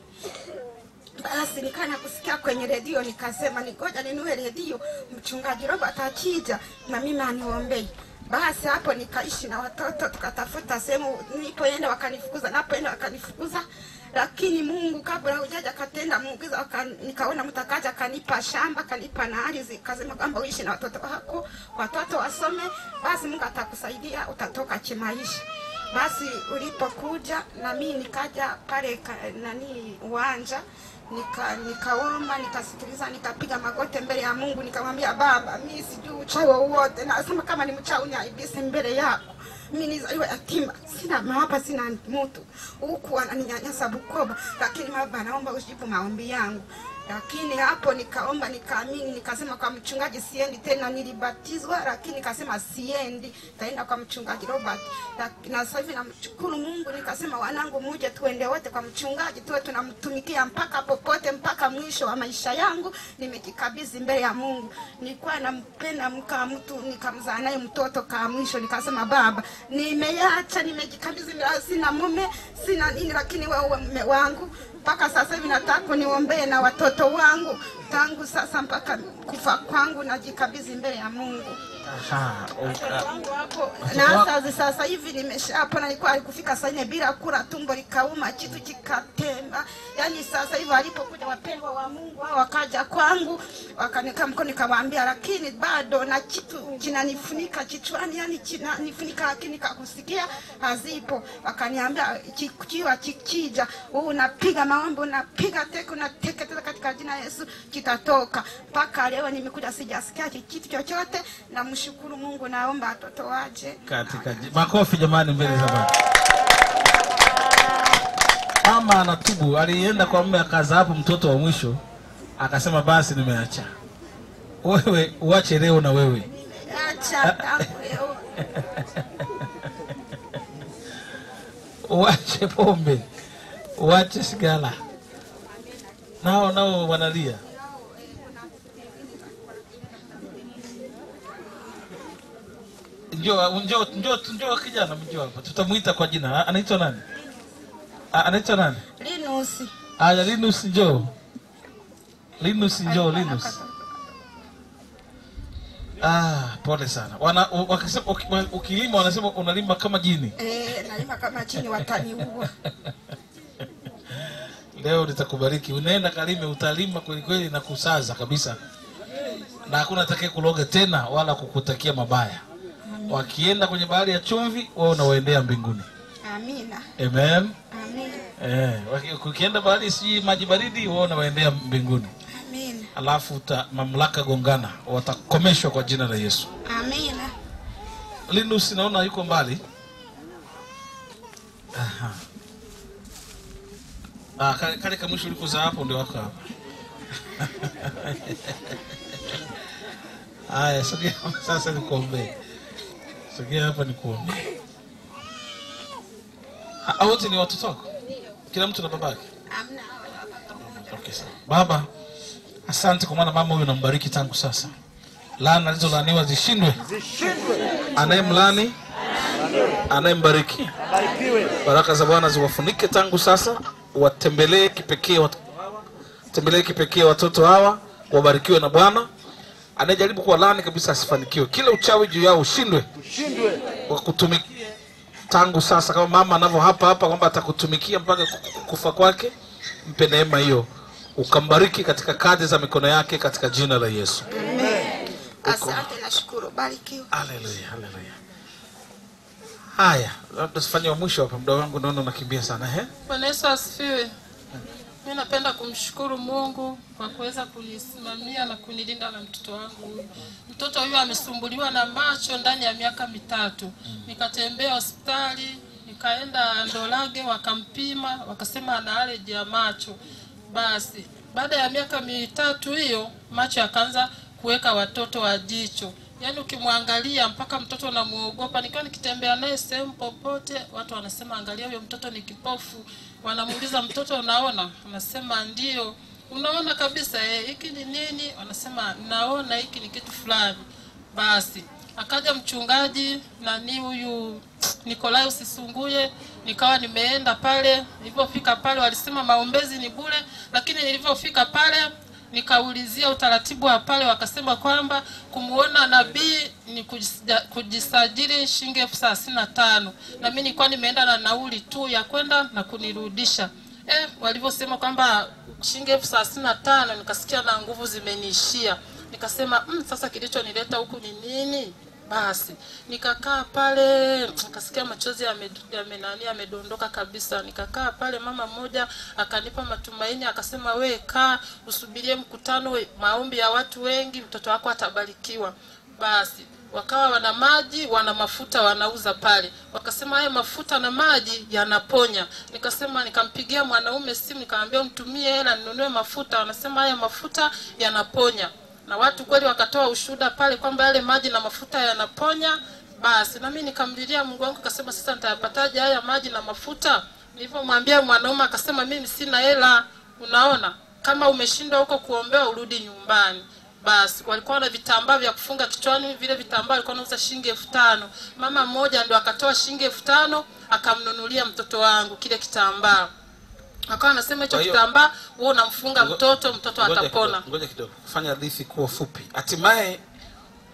Basi nikana kusikia kwenye redio, nikasema nigoja ninue redio, mchungaji Robert akija na mimi aniombee. Basi hapo nikaishi na watoto, tukatafuta sehemu, nilipoenda wakanifukuza, napoenda wakanifukuza. Lakini Mungu kabla hujaja katenda muugiza, nikaona mtakaja kanipa shamba, kanipa na ardhi, kasema kwamba uishi na watoto wako, watoto wasome, basi Mungu atakusaidia, utatoka kimaisha. Basi ulipokuja na mimi nikaja pale ka, nani uwanja, nika nikaomba, nikasikiliza, nikapiga magoti mbele ya Mungu, nikamwambia Baba, mimi sijui uchawi wote, nasema kama ni mchawi niaibisi mbele yako. Mimi nizaliwa yatima, sina hapa, sina mtu. Huku ananinyanyasa Bukoba, lakini Baba naomba ujibu maombi yangu. Lakini hapo nikaomba, nikaamini, nikasema kwa mchungaji siendi tena. Nilibatizwa lakini nikasema siendi, taenda kwa mchungaji Robert. Na sasa hivi namshukuru Mungu, nikasema wanangu muje tuende wote kwa mchungaji, tuwe tunamtumikia mpaka popote, mpaka mwisho wa maisha yangu. Nimejikabidhi mbele ya Mungu. Nilikuwa nampenda mka mtu, nikamzaa naye mtoto kama mwisho. Nikasema Baba, nimeacha, nimejikabidhi, sina mume, sina nini, lakini wewe mume wangu. Mpaka sasa hivi nataka niombee na watoto wangu, tangu sasa mpaka kufa kwangu, najikabidhi mbele ya Mungu. Aha. Wangu hapo na sasa sasa hivi nimeshapona. Nilikuwa alikufika saa nne bila kula, tumbo likauma, kitu kikatemba. Yaani sasa hivi alipokuja wapendwa wa Mungu hao wakaja kwangu, wakanika mkono, nikawaambia lakini bado na kitu kinanifunika kichwani, yani kinanifunika lakini kakusikia hazipo. Wakaniambia kikiwa kikija wewe unapiga maombi, unapiga teke, unateketeza katika jina la Yesu kitatoka. Mpaka leo nimekuja sijasikia kitu chochote. Na mshukuru Mungu, naomba watoto waje katika makofi jamani mbele za Bwana. Mama anatubu, alienda kwa mume akaza hapo mtoto wa mwisho, akasema basi nimeacha. Wewe uache leo na wewe. Acha tangu leo. Uache pombe. Uache sigara. Nao nao wanalia. Njoo njoo njoo njoo kijana, njoo hapa. Tutamuita kwa jina. Anaitwa nani? Anaitwa nani? Linus. Ah, Linus njoo. Linus njoo, Linus. Ah, pole sana. Wana wakisema ukilima wanasema unalima kama jini. Eh, nalima kama jini, wataniua. Leo nitakubariki. Unaenda kalime, utalima kweli kweli na kusaza kabisa. Na hakuna atakaye kuloga tena wala kukutakia mabaya. Amin. Wakienda kwenye bahari ya chumvi, wao unawaendea mbinguni. Amina. Amen. Amin. Eh, ukienda bahari si maji baridi, wao unawaendea mbinguni. Amin. Alafu uta mamlaka gongana, watakomeshwa kwa jina la Yesu. Amina. Linus naona yuko mbali. Aha. Ah, kale kale kama mwisho ulikuza hapo ndio wako hapa. Aya, sogea sasa nikuombe. Sogea hapa nikuombe. Ah, wote ni watoto wako? Kila mtu na babake? Amna. Okay, sawa. Baba, asante kwa maana mama huyu nambariki tangu sasa. Laana zilizolaaniwa zishindwe. Zishindwe. Anayemlaani, anayembariki. Barikiwe. Baraka za Bwana ziwafunike tangu sasa. Watembelee kipekee watoto hawa. Tembelee kipekee watoto hawa, wabarikiwe na Bwana. Anayejaribu kuwa laani kabisa asifanikiwe. Kila uchawi juu yao ushindwe. Ushindwe. Wakutumikie tangu sasa kama mama anavyo hapa hapa kwamba atakutumikia mpaka kufa kwake. Mpe neema hiyo. Ukambariki katika kazi za mikono yake katika jina la Yesu. Amen. Asante na shukuru, barikiwa. Haleluya, haleluya. Haya, labda tufanye wa mwisho hapa, muda wangu naona unakimbia sana eh? Bwana Yesu asifiwe. Mimi napenda kumshukuru Mungu kwa kuweza kunisimamia na kunilinda na mtoto wangu. Mtoto huyu amesumbuliwa na macho ndani ya miaka mitatu. Nikatembea hospitali, nikaenda Ndolage wakampima, wakasema ana allergy ya macho. Basi baada ya miaka mitatu hiyo macho yakaanza kuweka watoto wa jicho. Yaani ukimwangalia mpaka mtoto anamuogopa. Nikiwa nikitembea naye sehemu popote watu wanasema angalia huyo mtoto ni kipofu. Wanamuuliza mtoto unaona? Anasema ndio. Unaona kabisa eh hiki ni nini? Wanasema naona hiki ni kitu fulani. Basi akaja mchungaji na ni huyu Nikolai Usisunguye, nikawa nimeenda pale. Nilipofika pale walisema maombezi ni bure, lakini nilipofika pale nikaulizia utaratibu wa pale, wakasema kwamba kumuona nabii ni kujisajili shilingi elfu thelathini na tano. Na mimi nilikuwa nimeenda na nauli tu ya kwenda na kunirudisha. Eh, walivyosema kwamba shilingi elfu thelathini na tano nikasikia na nguvu zimeniishia. Nikasema mm, sasa kilichonileta huku ni nini? Basi nikakaa pale, nikasikia machozi yamenani yamedondoka kabisa. Nikakaa pale, mama mmoja akanipa matumaini, akasema we kaa usubirie mkutano, maombi ya watu wengi, mtoto wako atabarikiwa. Basi wakawa wana maji, wana mafuta wanauza pale. Wakasema haya mafuta na maji yanaponya. Nikasema nikampigia mwanaume simu, nikamwambia mtumie hela ninunue mafuta. Wanasema haya mafuta yanaponya. Na watu kweli wakatoa ushuhuda pale kwamba yale maji na mafuta yanaponya. Basi na mimi nikamlilia Mungu wangu, akasema sasa nitayapataje haya maji na mafuta? Nilipomwambia mwanaume akasema mimi sina hela. Unaona, kama umeshindwa huko kuombewa urudi nyumbani. Basi walikuwa na vitambaa vya kufunga kichwani, vile vitambaa walikuwa wanauza shilingi elfu tano. Mama mmoja ndio akatoa shilingi elfu tano akamnunulia mtoto wangu kile kitambaa. Akawa anasema hicho kitambaa wewe unamfunga mtoto, mtoto atapona. Ngoja kidogo, kufanya hadithi kuwa fupi. Hatimaye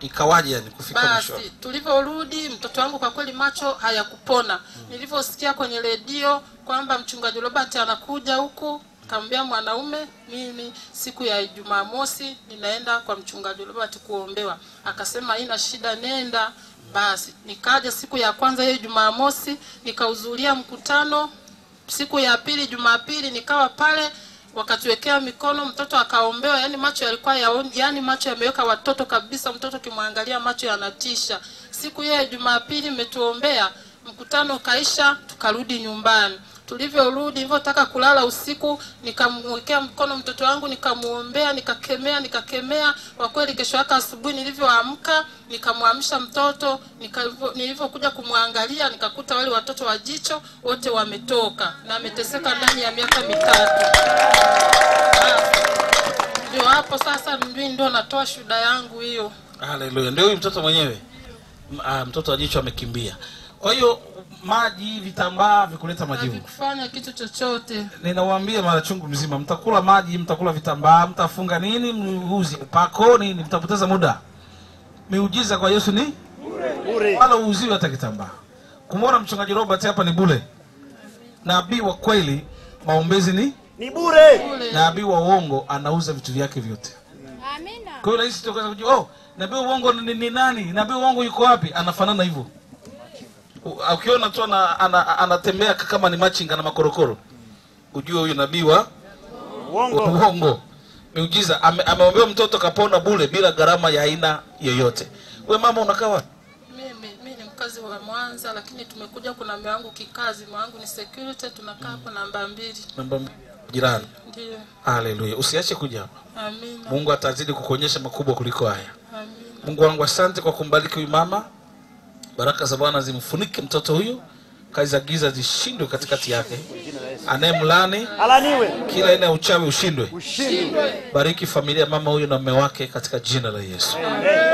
ikawaje yani kufika mwisho? Basi tulivyorudi mtoto wangu kwa kweli macho hayakupona. Mm. Nilivyosikia kwenye redio kwamba mchungaji Robert anakuja huku, kaambia mwanaume mimi siku ya Jumamosi ninaenda kwa mchungaji Robert kuombewa. Akasema haina shida, nenda. Basi nikaja siku ya kwanza hiyo Jumamosi, nikahudhuria mkutano. Siku ya pili Jumapili nikawa pale, wakatuwekea mikono, mtoto akaombewa. Yani macho yalikuwa yaoni, yani macho yameweka watoto kabisa, mtoto kimwangalia macho yanatisha. Siku ya Jumapili umetuombea, mkutano kaisha, tukarudi nyumbani. Tulivyorudi nilipotaka kulala usiku, nikamwekea mkono mtoto wangu, nikamuombea, nikakemea, nikakemea. Kwa kweli kesho yake asubuhi nilivyoamka, nikamwamsha mtoto, nilivyokuja kumwangalia nikakuta wale watoto wa jicho wote wametoka na ameteseka ndani ya miaka mitatu. Ndio hapo sasa mimi ndio natoa shuhuda yangu hiyo. Haleluya. Ndio huyu mtoto mwenyewe. Ah, mtoto wa jicho amekimbia. Kwa hiyo maji, vitambaa vikuleta majibu. Kufanya kitu chochote. Ninawaambia mara chungu mzima, mtakula maji, mtakula vitambaa, mtafunga nini, muuzi pako nini, mtapoteza muda. Miujiza kwa Yesu ni bure. Wala uuziwe hata kitambaa. Kumwona mchungaji Robert hapa ni bure. Nabii wa kweli maombezi ni ni bure. Nabii wa uongo anauza vitu vyake vyote. Amina. Kwa hiyo rahisi toka kujua, oh, nabii wa uongo ni, ni nani? Nabii wa uongo yuko wapi? Anafanana hivyo. Ukiona tu anatembea ana, ana kama ni machinga na makorokoro, ujue huyu nabii wa uongo. Uongo. Miujiza ameombewa mtoto kapona bure bila gharama ya aina yoyote. Wewe mama unakaa wapi? Mimi mimi ni mkazi wa Mwanza, lakini tumekuja kuna mume wangu kikazi, mume wangu ni security, tunakaa hapa namba mbili. Namba mbili jirani. Ndio. Haleluya. Usiache kuja hapa. Amina. Mungu atazidi kukuonyesha makubwa kuliko haya. Amina. Mungu wangu asante kwa kumbariki huyu mama. Baraka za Bwana zimfunike mtoto huyu. Kazi za giza zishindwe katikati yake. Anayemlani alaniwe. Kila aina ya uchawi ushindwe. Ushindwe. Bariki familia mama huyu na mume wake katika jina la Yesu. Amen.